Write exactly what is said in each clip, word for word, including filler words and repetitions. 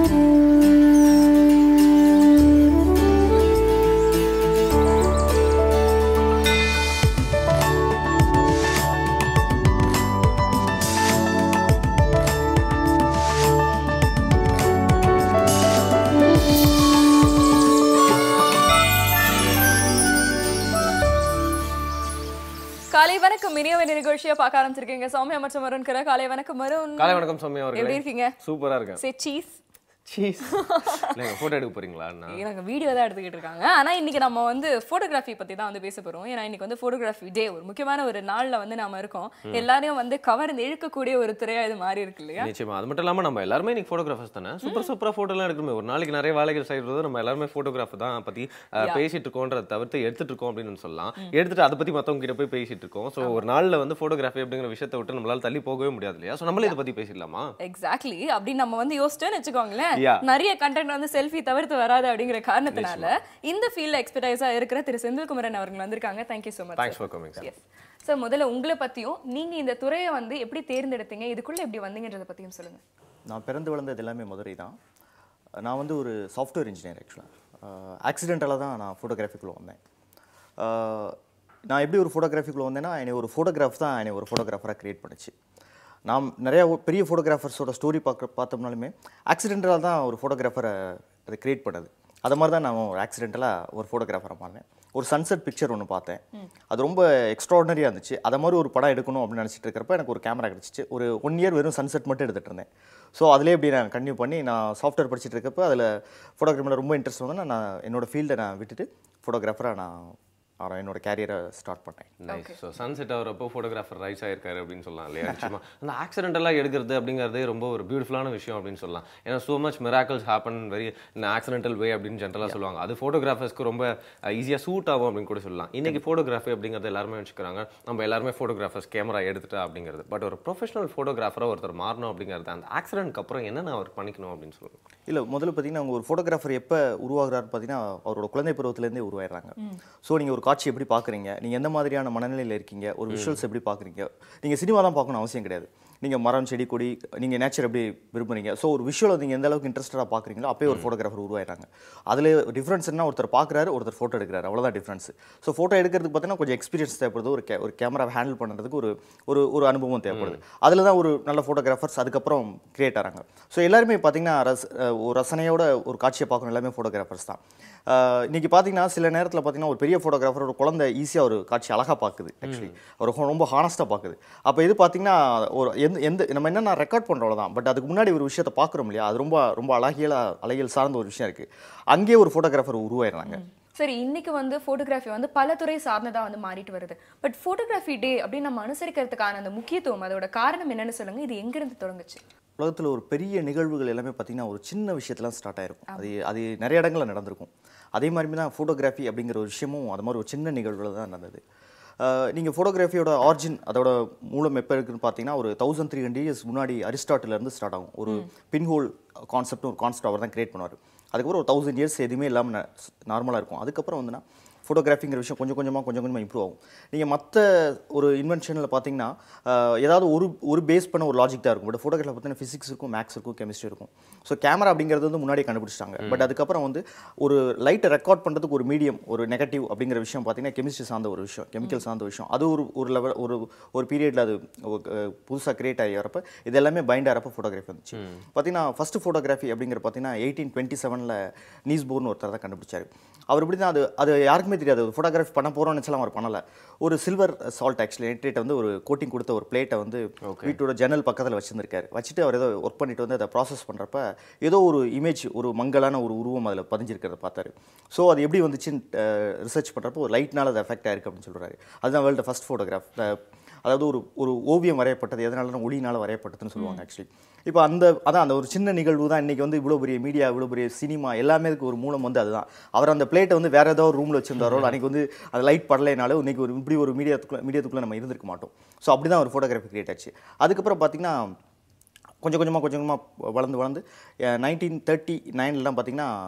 காலை வணக்கம் இனியவை நிகழ்ச்சியை பார்க்க ஆரம்பிச்சிருக்கீங்க. சௌமியா மற்றும் மருண்கர காலை வணக்கம் மருண். காலை வணக்கம் சௌமியா அவர்களே. எப்படி இருக்கீங்க? சூப்பரா இருக்கேன். Say cheese cheese. நீங்க போட்டோ எடுக்க போறீங்களா? எனக்கு வீடியோ தான் எடுத்துக்கிட்டு இருக்காங்க. ஆனா இன்னைக்கு நம்ம வந்து போட்டோகிராஃபி பத்தி தான் வந்து பேச போறோம். ஏன்னா இன்னைக்கு வந்து போட்டோகிராஃபி டே, ஒரு முக்கியமான ஒரு நாள்ல வந்து நாம இருக்கோம். எல்லாரையும் வந்து கவர்ந்து இழுக்கக்கூடிய ஒரு துறையா இது மாறி இருக்கு இல்லையா? நிச்சயமா. அது மட்டும் இல்லாம நம்ம எல்லாருமே இன்னைக்கு போட்டோகிராஃபர்ஸ் தானே. சூப்பர் சூப்பரா போட்டோ எல்லாம் எடுக்கணுமே. ஒரு நாளைக்கு நிறைய வேலைகள் செய்யறது நம்ம எல்லாருமே போட்டோகிராஃபர் தான் பத்தி பேசிட்டு இருக்கோம்ன்றத தவிர்த்து எடுத்துட்டு இருக்கோம் அப்படின்னு சொல்லலாம். எடுத்துட்டு அதை பத்தி மத்தவங்க கிட்ட போய் பேசிட்டு இருக்கோம். சோ ஒரு நாள்ல வந்து போட்டோகிராஃபி அப்படிங்கிற விஷயத்தை விட்டு நம்மளால தள்ளி போகவே முடியாது இல்லையா? சோ நம்மளே இதை பத்தி பேசிடலாமா? எக்ஸாக்ட்லி. அப்படி நம்ம வந்து யோசிச்சோன்னு வச்சுக்கோங்களேன், நிறைய கண்டென்ட் வந்து செல்ஃபி தவிர்த்து வராது அப்படிங்கிற காரணத்தினால இந்த ஃபீல்ட்ல எக்ஸ்பர்டைஸா இருக்கிற திரு செந்தில்குமரன் அவர்கள் வந்திருக்காங்க. Thank you so much. Thanks for coming sir. Sir, முதல்ல உங்களை பத்தியும் நீங்க இந்த துறையை வந்து எப்படி தேர்ந்தெடுத்தீங்க, இதுக்குள்ள எப்படி வந்தீங்கன்றத பத்தியும் சொல்லுங்க. நான் பிறந்து வளர்ந்தது எல்லாமே மதுரை தான். நான் வந்து ஒரு சாஃப்ட்வேர் இன்ஜினியர். ஆக்சுவலாக ஆக்சிடென்டலாக தான் நான் ஃபோட்டோகிராஃபிக்குள்ளே வந்தேன். நான் எப்படி ஒரு ஃபோட்டோகிராஃபிக்குள்ளே வந்தேன்னா, என்னை ஒரு ஃபோட்டோகிராஃப் தான் என்னை ஒரு ஃபோட்டோகிராஃபராக க்ரியேட் பண்ணிச்சு. நாம் நிறையா பெரிய ஃபோட்டோகிராஃபர்ஸோட ஸ்டோரி பார்க்க பார்த்தோம்னாலுமே ஆக்சிடென்டலாக தான் ஒரு ஃபோட்டோகிராஃபரை அதை க்ரியேட் பண்ணது. அது மாதிரி தான் நான் ஒரு ஆக்சிடென்டலாக ஒரு ஃபோட்டோகிராஃபரை பார்த்தேன். ஒரு சன்செட் பிக்சர் ஒன்று பார்த்தேன். அது ரொம்ப எக்ஸ்ட்ராடனரியாக இருந்துச்சு. அதை மாதிரி ஒரு படம் எடுக்கணும் அப்படின்னு நினச்சிட்டு இருக்கிறப்ப எனக்கு ஒரு கேமரா கிடச்சிச்சு. ஒரு ஒன் இயர் வெறும் சன்செட் மட்டும் எடுத்துகிட்டு இருந்தேன். ஸோ அதிலே இப்படி நான் கன்டினியூ பண்ணி நான் சாஃப்ட்வேர் படிச்சுட்டு இருக்கப்போ அதில் ஃபோட்டோகிராஃபில் ரொம்ப இன்ட்ரெஸ்ட் வந்து நான் என்னோடய ஃபீல்டை நான் விட்டுட்டு ஃபோட்டோகிராஃபராக நான் என்னோட கேரியரை ஸ்டார்ட் பண்ணேன். நைஸ். ஸோ சன்செட் ஆகிறப்போ ஃபோட்டோகிராஃபர் ரைஸ் ஆயிருக்காரு அப்படின்னு சொல்லலாம் இல்லையா? நிச்சயமா அந்த ஆக்சிடென்டலாக எடுக்கிறது அப்படிங்கிறதே ரொம்ப ஒரு பியூட்டிஃபுல்லான விஷயம் அப்படின்னு சொல்லலாம். ஏன்னா so much miracles happen very in accidental way அப்படின்னு ஜென்ரலாக சொல்லுவாங்க. அது ஃபோட்டோகிராஃபர்ஸ்க்கு ரொம்ப ஈஸியாக சூட் ஆகும் அப்படின்னு கூட சொல்லலாம். இன்னைக்கு ஃபோட்டோகிராஃபி அப்படிங்கிறது எல்லாருமே வச்சுக்கிறாங்க, நம்ம எல்லாருமே ஃபோட்டோகிராஃபர்ஸ் கேமரா எடுத்துட்டா அப்படிங்கிறது. பட் ஒரு ப்ரொஃபஷனல் ஃபோட்டோகிராஃபராக ஒருத்தர் மாறணும் அப்படிங்கிறது அந்த ஆக்சிடென்ட்க்கு அப்புறம் என்னென்ன அவர் பண்ணிக்கணும் அப்படின்னு சொல்லுவாங்க. இல்லை, முதல்ல பார்த்தீங்கன்னா அவங்க ஒரு ஃபோட்டோகிராஃபர் எப்போ உருவாகிறாரு பார்த்தீங்கன்னா அவரோட குழந்தை பருவத்திலேருந்தே உருவாயிடுறாங்க. ஸோ நீங்கள் ஒரு காட்சி எப்படி பார்க்குறீங்க, நீங்கள் எந்த மாதிரியான மனநிலையில் இருக்கீங்க, ஒரு விஷுவல்ஸ் எப்படி பார்க்குறீங்க, நீங்கள் சினிமா தான் பார்க்கணும் அவசியம் கிடையாது. நீங்கள் மரம் செடி கொடி நீங்கள் நேச்சர் எப்படி விரும்புறீங்க, ஸோ ஒரு விஷுவலை நீங்கள் எந்த அளவுக்கு இன்ட்ரெஸ்டடாக பார்க்குறீங்களோ அப்போயே ஒரு ஃபோட்டோகிராஃபர் உருவாயிடுறாங்க. அதில் டிஃப்ரென்ஸ் என்ன, ஒருத்தர் பார்க்குறாரு ஒருத்தர் ஃபோட்டோ எடுக்கிறாரு, அவ்வளோதான் டிஃப்ரென்ஸ். ஸோ ஃபோட்டோ எடுக்கிறதுக்கு பார்த்தீங்கன்னா கொஞ்சம் எக்ஸ்பீரியன்ஸ் தேவைப்படுது. ஒரு கே ஒரு கேமரா ஹேண்டில் பண்ணுறதுக்கு ஒரு ஒரு ஒரு அனுபவம் தேவைப்படுது. அதில் தான் ஒரு நல்ல ஃபோட்டோகிராஃபர்ஸ் அதுக்கப்புறம் கிரியேட் ஆகிறாங்க. ஸோ எல்லாருமே பார்த்தீங்கன்னா ரஸ் ஒரு ரசனையோட ஒரு காட்சியை பார்க்கணும், எல்லாமே ஃபோட்டோகிராஃபர்ஸ் தான். இன்றைக்கி பார்த்தீங்கன்னா சில நேரத்தில் பார்த்தீங்கன்னா ஒரு பெரிய ஃபோட்டோகிராஃபர் ஒரு குழந்தை ஈஸியாக ஒரு காட்சி அழகாக பார்க்குது, ஆக்சுவலி அவர் ரொம்ப ஹானஸ்ட்டாக பார்க்குது. அப்போ இது பார்த்தீங்கன்னா ஒரு எந்த எந்த நம்ம என்ன நான் ரெக்கார்ட் பண்ணுறோம் தான், பட் அதுக்கு முன்னாடி ஒரு விஷயத்தை பார்க்குறோம் இல்லையா, அது ரொம்ப ரொம்ப அழகியல அழகியல் சார்ந்த ஒரு விஷயம் இருக்குது. அங்கேயே ஒரு ஃபோட்டோகிராஃபர் உருவாயிடுறாங்க. சரி, இன்னைக்கு வந்து ஃபோட்டோகிராஃபி வந்து பல துறை சார்ந்ததாக வந்து மாறிட்டு வருது. பட் ஃபோட்டோகிராஃபி டே அப்படின்னு நம்ம அனுசரிக்கிறதுக்கான அந்த முக்கியத்துவம், அதோட காரணம் என்னன்னு சொல்லுங்க. இது எங்கிருந்து தொடங்குச்சு? உலகத்தில் ஒரு பெரிய நிகழ்வுகள் எல்லாமே பார்த்தீங்கன்னா ஒரு சின்ன விஷயத்தெல்லாம் ஸ்டார்ட் ஆகிருக்கும். அது அது நிறைய இடங்களில் நடந்திருக்கும். அதே மாதிரி தான் ஃபோட்டோகிராஃபி அப்படிங்கிற ஒரு விஷயமும் அது மாதிரி ஒரு சின்ன நிகழ்வுகள் தான் நடந்தது. நீங்கள் ஃபோட்டோகிராஃபியோட ஆரிஜின் அதோட மூலம் எப்போ இருக்குன்னு பார்த்தீங்கன்னா ஒரு தௌசண்ட் த்ரீ ஹண்ட்ரட் இயர்ஸ் முன்னாடி அரிஸ்டாட்டிலேருந்து ஸ்டார்ட் ஆகும். ஒரு பின்ஹோல் கான்செப்ட் ஒரு கான்செப்ட் அவர் தான் கிரியேட் பண்ணுவார். அதுக்கப்புறம் ஒரு தௌசண்ட் இயர்ஸ் எதுவுமே இல்லாமல் நார்மலாக இருக்கும். அதுக்கப்புறம் வந்துன்னா ஃபோட்டோகிராஃபிங்கிற விஷயம் கொஞ்சம் கொஞ்சமாக கொஞ்சம் கொஞ்சமாக இம்ப்ரூவ் ஆகும். நீங்கள் மற்ற ஒரு இன்வென்ஷனில் பார்த்தீங்கன்னா ஏதாவது ஒரு ஒரு பேஸ் பண்ண ஒரு லாஜிக் தான் இருக்கும். பட் ஃபோட்டோகிராஃபி பார்த்தீங்கன்னா ஃபிசிக்ஸ் இருக்கும், மேக்ஸ் இருக்கும், கெமிஸ்ட்ரி இருக்கும். ஸோ கேமரா அப்படிங்கிறது வந்து முன்னாடியே கண்டுபிடிச்சிட்டாங்க. பட் அதுக்கப்புறம் வந்து ஒரு லைட்டை ரெக்கார்ட் பண்ணுறதுக்கு ஒரு மீடியம், ஒரு நெகட்டிவ் அப்படிங்கிற விஷயம் பார்த்தீங்கன்னா கெமிஸ்ட்ரி சார்ந்த ஒரு விஷயம், கெமிக்கல் சார்ந்த விஷயம். அது ஒரு ஒரு லெவல் ஒரு ஒரு பீரியடில் அது புதுசாக கிரியேட் ஆகி வரப்போ இது எல்லாமே பைண்ட் ஆகிறப்போ ஃபோட்டோகிராஃபி வந்துச்சு. பார்த்தீங்கன்னா ஃபஸ்ட்டு ஃபோட்டோகிராஃபி அப்படிங்கிற பார்த்தீங்கன்னா எயிட்டீன் டுவெண்ட்டி செவனில் நீஸ்போர்னு ஒருத்தர் தான் கண்டுபிடிச்சார். அவர் எப்படி தான் அது அது யாருக்குமே தெரியாது. ஃபோட்டோகிராஃபி பண்ண போகிறோம்னு நினச்சலாம் அவர் பண்ணலை. ஒரு சில்வர் சால்ட் ஆக்சுவலி நைட்ரேட்டை வந்து ஒரு கோட்டிங் கொடுத்த ஒரு பிளேட்டை வந்து வீட்டோட ஜன்னல் பக்கத்தில் வச்சுருந்துருக்காரு. வச்சுட்டு அவர் ஏதோ ஒர்க் பண்ணிட்டு வந்து அதை ப்ராசஸ் பண்ணுறப்ப ஏதோ ஒரு இமேஜ், ஒரு மங்கலான ஒரு உருவம் அதில் பதிஞ்சிருக்கிறத பார்த்தாரு. ஸோ அது எப்படி வந்துச்சுன்னு ரிசர்ச் பண்ணுறப்போ ஒரு லைட்னால அது எஃபெக்ட் ஆயிருக்கு அப்படின்னு சொல்கிறாரு. அதுதான் வேர்ல்டு ஃபஸ்ட் ஃபோட்டோகிராஃப். அதாவது ஒரு ஒரு ஓவியம் வரையப்பட்டது எதனால ஒளினால் வரையப்பட்டதுன்னு சொல்லுவாங்க ஆக்சுவலி. இப்போ அந்த அதான் அந்த ஒரு சின்ன நிகழ்வு தான் இன்றைக்கி வந்து இவ்வளோ பெரிய மீடியா, இவ்வளோ பெரிய சினிமா எல்லாமே இதுக்கு ஒரு மூலம் வந்து அதுதான். அவர் அந்த பிளேட்டை வந்து வேறு ஏதாவது ஒரு ரூமில் வச்சிருந்தாரோ, அன்றைக்கி வந்து அது லைட் படலைனாலும் இன்றைக்கி ஒரு இப்படி ஒரு மீடியாத்துக்குள்ள மீடியாத்துக்குள்ளே நம்ம இருந்திருக்க மாட்டோம். ஸோ அப்படி தான் ஒரு ஃபோட்டோகிராஃபி கிரியேட் ஆச்சு. அதுக்கப்புறம் பார்த்திங்கன்னா கொஞ்சம் கொஞ்சமாக கொஞ்சம் கொஞ்சமாக வளர்ந்து வளர்ந்து நைன்டீன் தேர்ட்டி நைன்லாம் பார்த்திங்கன்னா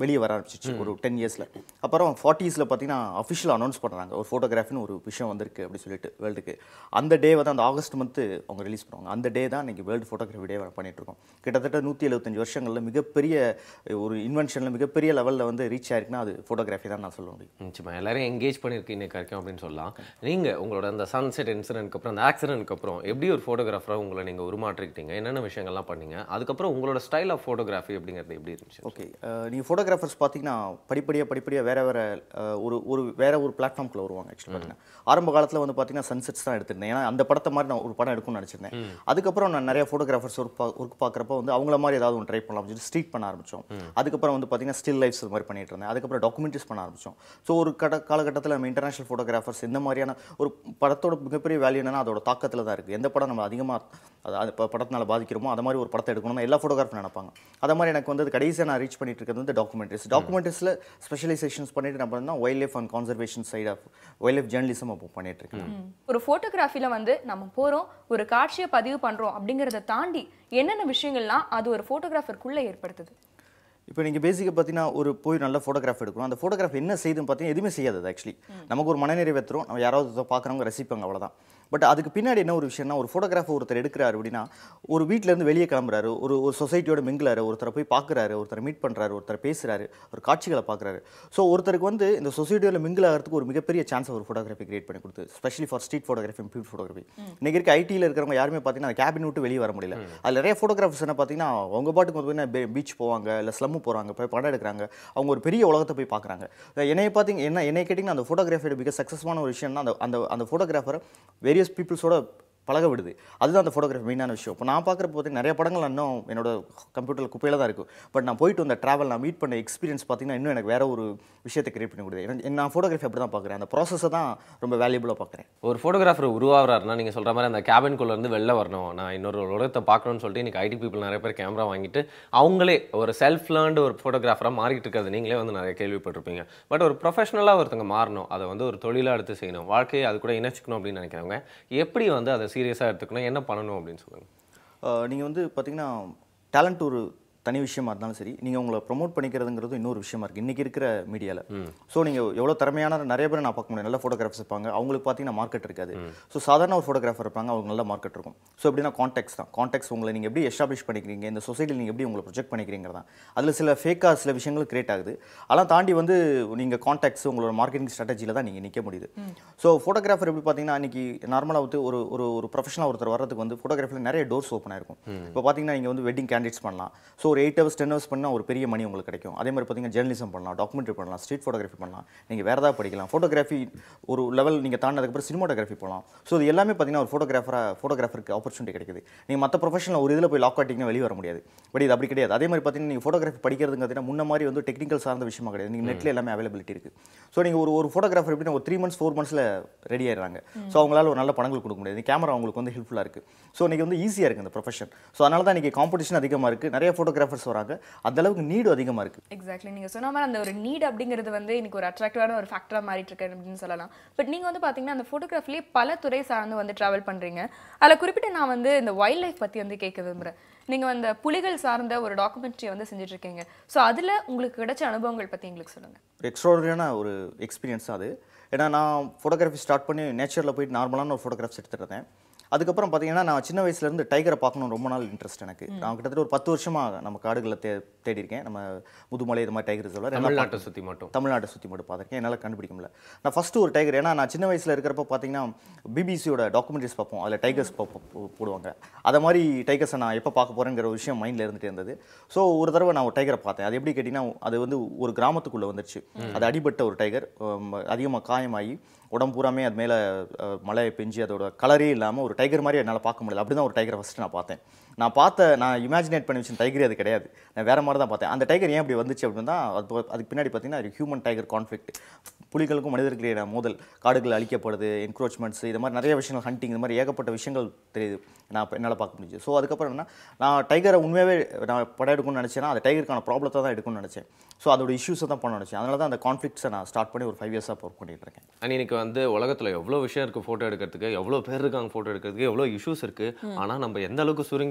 வெளியே வர ஆரம்பிச்சிச்சு ஒரு டென் இயர்ஸில். அப்புறம் ஃபார்ட்டிஸில் பார்த்தீங்கன்னா அஃபிஷியல் அனௌன்ஸ் பண்ணுறாங்க ஒரு ஃபோட்டோகிராஃபின்னு ஒரு விஷயம் வந்திருக்கு அப்படி சொல்லிட்டு வேர்ல்டுக்கு. அந்த டே வந்து அந்த ஆகஸ்ட் மந்த்து அவங்க ரிலீஸ் பண்ணுவாங்க. அந்த டே தான் இன்றைக்கி வேர்ல்டு ஃபோட்டோகிராஃபி டே பண்ணிகிட்ருக்கோம். கிட்டத்தட்ட நூற்றி எழுபத்தஞ்சு வருஷங்களில் மிகப்பெரிய ஒரு இன்வென்ஷனில் மிகப்பெரிய லெவலில் வந்து ரீச் ஆயிருக்குன்னா அது ஃபோட்டோகிராஃபி தான் நான் சொல்ல முடியும். நிச்சயமாக எல்லாரும் எங்கேஜ் பண்ணியிருக்கு இன்னைக்கு வரைக்கும் அப்படின்னு சொல்லலாம். நீங்கள் உங்களோட அந்த சன்செட் இன்சிடென்ட்க்கு அப்புறம் அந்த ஆக்சிடென்ட்க்கு அப்புறம் எப்படி ஒரு ஃபோட்டோகிராஃபராக உங்களை நீங்கள் உருமாற்றிக்கிட்டீங்க, என்னென்ன விஷயங்கள்லாம் பண்ணீங்க, அதுக்கப்புறம் உங்களோட ஸ்டைல் ஆஃப் ஃபோட்டோகிராஃபி அப்படிங்கிறது எப்படி இருந்துச்சு? ஓகே, நீங்கள் ஃபோட்டோகிராஃபர்ஸ் பார்த்தீங்கன்னா படிப்படியாக படிப்படியாக வேறு வேறு ஒரு ஒரு வேறு ஒரு பிளாட்ஃபார்ம்குள்ளே வருவாங்க. ஆக்சுவலி பார்த்தீங்கன்னா ஆரம்ப காலத்தில் வந்து பார்த்தீங்கன்னா சன்செட்ஸ் தான் எடுத்திருந்தேன். ஏன்னா அந்த படத்தை மாதிரி நான் ஒரு படம் எடுக்கணும்னு நினச்சிருந்தேன். அதுக்கப்புறம் நான் நிறைய ஃபோட்டோகிராஃபர்ஸ் ஒர்க் ஒர்க் பார்க்குறப்ப வந்து அவங்கள மாதிரி ஏதாவது ஒன்று ட்ரை பண்ணலாம் அப்படின்னு ஸ்ட்ரீட் பண்ண ஆரம்பித்தோம். அதுக்கப்புறம் வந்து பார்த்தீங்கன்னா ஸ்டில் லைஃப்ஸ் இது மாதிரி பண்ணிட்டு இருந்தேன். அதுக்கப்புறம் டாக்குமெண்ட்ரிஸ் பண்ண ஆரம்பித்தோம். ஸோ ஒரு கட காலகட்டத்தில் நம்ம இன்டர்நேஷனல் ஃபோட்டோகிராஃபர்ஸ் இந்த மாதிரியான ஒரு படத்தோட மிகப்பெரிய வேல்யூ என்னன்னா அதோட தாக்கத்தில் தான் இருக்குது. எந்த படம் நம்ம அதிகமாக அது படத்தினால பாதிக்கிறோமோ அது மாதிரி ஒரு படத்தை எடுக்கணும்னா எல்லா ஃபோட்டோகிராஃபர் நினைப்பாங்க. அதே மாதிரி எனக்கு வந்து கடைசியாக நான் ரீச் பண்ணிட்டு இருக்கிறது வந்து டாக்குமெண்ட்ரிஸ். டாக்குமெண்ட்ரிஸில் ஸ்பெஷலைசேஷன்ஸ் பண்ணிட்டு நம்ம வந்து wildlife and conservation side of wildlife journalism அப்போ பண்ணிட்டு இருக்கேன். ஒரு ஃபோட்டோகிராஃபில வந்து நம்ம போறோம் ஒரு காட்சியை பதிவு பண்றோம் அப்படிங்கறத தாண்டி என்னென்ன விஷயங்கள்லாம் அது ஒரு ஃபோட்டோகிராஃபருக்குள்ள ஏற்படுத்துது? இப்போ நீங்கள் பேசிக்காக பார்த்தீங்கன்னா ஒரு போய் நல்ல ஃபோட்டோகிராஃப் எடுக்கணும். அந்த ஃபோட்டோகிராஃப் என்ன செய்யுதுன்னு பார்த்தீங்கன்னா எதுவுமே செய்யாது. ஆக்சுவலி நமக்கு ஒரு மனநிறைவு தரும், நம்ம யாராவது பார்க்குறவங்க ரசிப்பாங்க, அவ்வளோதான். பட் அதுக்கு பின்னாடி என்ன ஒரு விஷயம்னா ஒரு ஃபோட்டோகிராஃபர் ஒருத்தர் எடுக்கிறாரு அப்படின்னா ஒரு வீட்டிலேருந்து வெளியே கிளம்புறாரு, ஒரு ஒரு சொசைட்டியோட மிங்கிளாரு, ஒருத்தரை போய் பார்க்குறாரு, ஒருத்தரை மீட் பண்ணுறாரு, ஒருத்தர் பேசுகிறாரு, ஒரு காட்சிகளை பார்க்குறாரு. ஸோ ஒருத்தருக்கு வந்து இந்த சொசைட்டியோட மிங்கிள் ஆகிறதுக்கு ஒரு மிகப்பெரிய சான்ஸ் ஒரு ஃபோட்டோகிராஃபி கிரியேட் பண்ணி கொடுத்து, specially for street photography and people photography. இன்றைக்கி இருக்க ஐடியில் இருக்கிறவங்க யாருமே பார்த்தீங்கன்னா கேபின் விட்டு வெளியே வர முடியல. அதில் நிறைய ஃபோட்டோகிராஃபர்ஸ் என்ன பார்த்தீங்கன்னா அவங்க பாட்டுக்கு வந்து பீச் போவாங்க, இல்லை ஸ்லம்மு போகிறாங்க, போய் படம் எடுக்கிறாங்க, அவங்க ஒரு பெரிய உலகத்தை போய் பார்க்குறாங்க. என்னைய பார்த்தீங்க என்ன என்னை கேட்டிங்கன்னா அந்த ஃபோட்டோகிராஃபியோட மிக சக்ஸஸ்ஃபான ஒரு விஷயம்னா அந்த அந்த அந்த ஃபோட்டோகிராஃபரை வேரியஸ் பீப்புள்ஸோட பழக விடுது. அதுதான் அந்த ஃபோட்டோகிராஃபி மெயினான விஷயம். இப்போ நான் பார்க்குறப்ப பார்த்தீங்கன்னா நிறைய படங்கள் இன்னும் என்னோட கம்ப்யூட்டரில் குப்பையில் தான் இருக்கும். பட் நான் போயிட்டு வந்த ட்ராவல் நான் மீட் பண்ண எக்ஸ்பீரியன்ஸ் பார்த்தீங்கன்னா இன்னும் எனக்கு வேற ஒரு விஷயத்தை கிரியேட் பண்ணி கொடுக்குது. நான் ஃபோட்டோகிராஃபி அப்படி தான் பார்க்குறேன். அந்த ப்ராசஸை தான் ரொம்ப வேல்யூபுளாக பார்க்குறேன். ஒரு ஃபோட்டோகிராஃபர் உருவாகிறாருன்னா நீங்கள் சொல்கிற மாதிரி அந்த கேபின்குள்ளே இருந்து வெளில வரணும், நான் இன்னொரு உலகத்தை பார்க்கணும்னு சொல்லிட்டு இன்றைக்கி ஐடி பீப்புள் நிறைய பேர் கேமரா வாங்கிட்டு அவங்களே ஒரு செல்ஃப் லேர்ன்டு ஒரு ஃபோட்டோகிராஃபராக மாறிட்டு இருக்கிறது நீங்களே வந்து நிறைய கேள்விப்பட்டிருப்பீங்க. பட் ஒரு ப்ரொஃபஷனலாக ஒருத்தங்க மாறணும், அதை வந்து ஒரு தொழிலாக எடுத்து செய்யணும், வாழ்க்கையை அது கூட இணைச்சிக்கணும் அப்படின்னு நினைக்கிறவங்க எப்படி வந்து அதை சீரியஸாக எடுத்துக்கணும், என்ன பண்ணணும் அப்படின்னு சொல்லுங்கள். நீங்கள் வந்து பார்த்தீங்கன்னா டேலண்ட் ஒரு தனி விஷயமா இருந்தாலும் சரி, நீங்கள் உங்களை ப்ரொமோட் பண்ணிக்கிறதுங்கிறது இன்னொரு விஷயமா இருக்குது இன்றைக்கி இருக்கிற மீடியாவில். ஸோ நீங்கள் எவ்வளோ திறமையான நிறைய பேர் நான் பார்க்க முடியும், நல்ல ஃபோட்டோகிராஃபர்ஸ் இருப்பாங்க, அவங்களுக்கு பார்த்தீங்கன்னா மார்க்கெட் இருக்காது. ஸோ சாதாரண ஒரு ஃபோட்டோகிராஃபர் இருப்பாங்க, அவங்களுக்கு நல்ல மார்க்கெட் இருக்கும். ஸோ எப்படின்னா கான்டெக்ட் தான் கான்டெக்ட் உங்களை நீங்கள் எப்படி எஸ்டாப்ளிஷ் பண்ணிக்கிறீங்க, இந்த சொசைட்டியில் நீங்கள் எப்படி உங்களை ப்ரொஜெக்ட் பண்ணிக்கிறீங்க தான். அதில் சில ஃபேக்காக சில விஷயங்கள் கிரியேட் ஆகுது. அதெல்லாம் தாண்டி வந்து நீங்கள் கான்டெக்ட்ஸ் உங்களோட மார்க்கெட்டிங் ஸ்ட்ராட்டஜியில் தான் நீங்கள் நிற்க முடியுது. ஸோ ஃபோட்டோகிராஃபர் எப்படி பார்த்தீங்கன்னா இன்றைக்கி நார்மலாக வந்து ஒரு ஒரு ஒரு ப்ரொஃபஷனல் ஒருத்தர் வரதுக்கு வந்து ஃபோட்டோகிராஃபியில் நிறைய டோர்ஸ் ஓப்பன் ஆயிருக்கும். இப்போ பார்த்தீங்கன்னா நீங்கள் வந்து வெட்டிங் கேண்டிடேட்ஸ் பண்ணலாம். ஸோ ஒரு எயிட் ஹவர்ஸ் டென் ஹவர்ஸ் பண்ணால் ஒரு பெரிய மணி உங்களுக்கு கிடைக்கும். அதே மாதிரி பார்த்தீங்கன்னா ஜேர்னலிசம் பண்ணலாம், டாக்குமெண்ட்ரி பண்ணலாம், ஸ்ட்ரீட் ஃபோட்டோகிராஃபி பண்ணலாம், நீங்கள் வேறு ஏதாவது படிக்கலாம். ஃபோட்டோகிராஃபி ஒரு லெவல் நீங்கள் தாண்டினதுக்கப்புறம் சினிமாட்டோகிராஃபி போகலாம். ஸோ இது எல்லாமே பார்த்தீங்கன்னா ஒரு ஃபோட்டோகிராஃபராக ஃபோட்டோகிராஃபருக்கு ஆப்பர்ச்சுனிட்டி கிடைக்குது. நீங்கள் மற்ற ப்ரொஃபஷனில் ஒரு இதில் போய் லாக் ஆட்டிங்கன்னா வெளியே வர முடியாது. பட் இது அப்படி கிடையாது. அதே மாதிரி பார்த்தீங்கன்னா நீங்கள் ஃபோட்டோகிராஃபி படிக்கிறதுங்கிறது முன்ன மாதிரி வந்து டெக்னிக்கல் சார்ந்த விஷயமா கிடையாது. நீங்கள் நெட்டில் எல்லாமே அவைலபிலிட்டி இருக்குது. ஸோ நீங்கள் ஒரு ஒரு ஃபோட்டோகிராஃபர் எப்படின்னா ஒரு த்ரீ மந்த்ஸ் ஃபோர் மந்த்ஸில் ரெடி ஆயிடுறாங்க. ஸோ அவங்களால ஒரு நல்ல படங்கள் கொடுக்க முடியாது. கேமரா அவங்களுக்கு வந்து ஹெல்ப்ஃபுல்லாக இருக்குது. ஸோ இன்றைக்கி வந்து ஈஸியாக இருக்குது இந்த ப்ரொஃபஷன். ஸோ அதனால தான் இன்றைக்கி காம்படிஷன் அதிகமாக இருக்குது, நிறைய ஃபோட்டோகிராஃபர்ஸ் வராங்க, அந்தளவுக்கு நீடு அதிகமாக இருக்குது. எக்ஸாக்ட்லி நீங்கள் சொன்ன மாதிரி அந்த ஒரு நீட் அப்படிங்கிறது வந்து இன்னைக்கு ஒரு அட்ராக்டிவான ஒரு ஃபேக்டராக மாறிட்டு இருக்கு அப்படின்னு சொல்லலாம். பட் நீங்கள் வந்து பார்த்தீங்கன்னா அந்த ஃபோட்டோகிராஃபிலேயே பல துறை சார்ந்து வந்து ட்ராவல் பண்ணுறீங்க. அதில் குறிப்பிட்டு நான் வந்து இந்த வைல்ட் லைஃப் பற்றி வந்து கேட்க விரும்புகிறேன். நீங்கள் அந்த புலிகள் சார்ந்த ஒரு டாக்குமெண்ட்ரி வந்து செஞ்சுட்டு இருக்கீங்க. ஸோ அதில் உங்களுக்கு கிடைச்ச அனுபவங்கள் பற்றி எங்களுக்கு சொல்லுங்கள். ஒரு எக்ஸ்ட்ராடரியான ஒரு எக்ஸ்பீரியன்ஸ் அது. ஏன்னா நான் ஃபோட்டோகிராஃபி ஸ்டார்ட் பண்ணி நேச்சரில் போயிட்டு நார்மலான ஒரு ஃபோட்டோகிராஃப்ஸ் எடுத்துகிட்டு இருந்தேன். அதுக்கப்புறம் பார்த்தீங்கன்னா நான் சின்ன வயசுலேருந்து டைகரை பார்க்கணும் ரொம்ப நாள் இன்ட்ரெஸ்ட் எனக்கு. நான் கிட்டத்தட்ட ஒரு பத்து வருஷமாக நம்ம காடுகளை தே தேடி இருக்கேன். நம்ம முதுமலை இது மாதிரி டைகர் ரிசர்வ்ல தமிழ்நாட்டை சுற்றி மட்டும் தமிழ்நாட்டை சுற்றி மட்டும் பார்த்துருக்கேன். என்னால் கண்டுபிடிக்க முடியல. நான் ஃபஸ்ட்டு ஒரு டைகர், ஏன்னா நான் சின்ன வயசில் இருக்கிறப்ப பார்த்தீங்கன்னா பிபிசியோட டாக்குமெண்ட்ரிஸ் பார்ப்போம், அதில் டைகர்ஸ் போடுவாங்க. அதை மாதிரி டைகர்ஸை நான் எப்போ பார்க்க போகிறேங்கிற ஒரு விஷயம் மைண்டில் இருந்துகிட்டே இருந்தது. ஸோ ஒரு தடவை நான் ஒரு டைகரை பார்த்தேன். அது எப்படி கேட்டிங்கன்னா அது வந்து ஒரு கிராமத்துக்குள்ளே வந்துருச்சு. அது அடிபட்ட ஒரு டைகர், அதிகமாக காயமாகி உடம்பு பூராமே அது மேலே மழை பெஞ்சு அதோட கலரே இல்லாமல் ஒரு டைகர் மாதிரி என்னால் பார்க்க முடியல. அப்படி தான் ஒரு டைகரை ஃபஸ்ட்டு நான் பார்த்தேன். நான் பார்த்த நான் இமேஜினேட் பண்ணி வச்ச டைகரே அது கிடையாது, நான் வேறு மாதிரி தான் பார்த்தேன். அந்த டைகர் ஏன் அப்படி வந்துச்சு அப்படின்னு தான் அது அதுக்கு பின்னாடி பார்த்தீங்கன்னா ஹியூமன் டைகர் கான்ஃப்ளிக்ட், புலிகளுக்கும் மனிதர்களுக்கு மோதல், காடுகள் அழிக்கப்படுது, என்க்ரோச்மெண்ட்ஸ், இது மாதிரி நிறைய விஷயங்கள், ஹண்டிங், இது மாதிரி ஏகப்பட்ட விஷயங்கள் தெரியுது நான் என்னால் பார்க்க முடிஞ்சு. ஸோ அதுக்கப்புறம் என்ன, நான் டைகரை உண்மையாகவே நான் படம் எடுக்கணும்னு நினச்சேன்னா அந்த டைகருக்கான ப்ராப்ளத்தை தான் எடுக்கணும்னு நினச்சேன். ஸோ அதோட இஷ்யூஸை தான் பண்ண நினச்சேன். அதனால தான் அந்த கான்ஃப்ளிக்ட்ஸை நான் ஸ்டார்ட் பண்ணி ஒரு ஃபைவ் இயர்ஸாக ஒர்க் பண்ணிட்டு இருக்கேன். அண்ட் இன்னைக்கு வந்து உலகத்தில் எவ்வளோ விஷயம் இருக்குது ஃபோட்டோ எடுக்கிறதுக்கு, எவ்வளோ பேர் இருக்காங்க ஃபோட்டோ எடுக்கிறதுக்கு, எவ்வளோ இஷ்யூஸ் இருக்குது. ஆனால் நம்ம எந்த அளவுக்கு சுருங்கிட்டோம்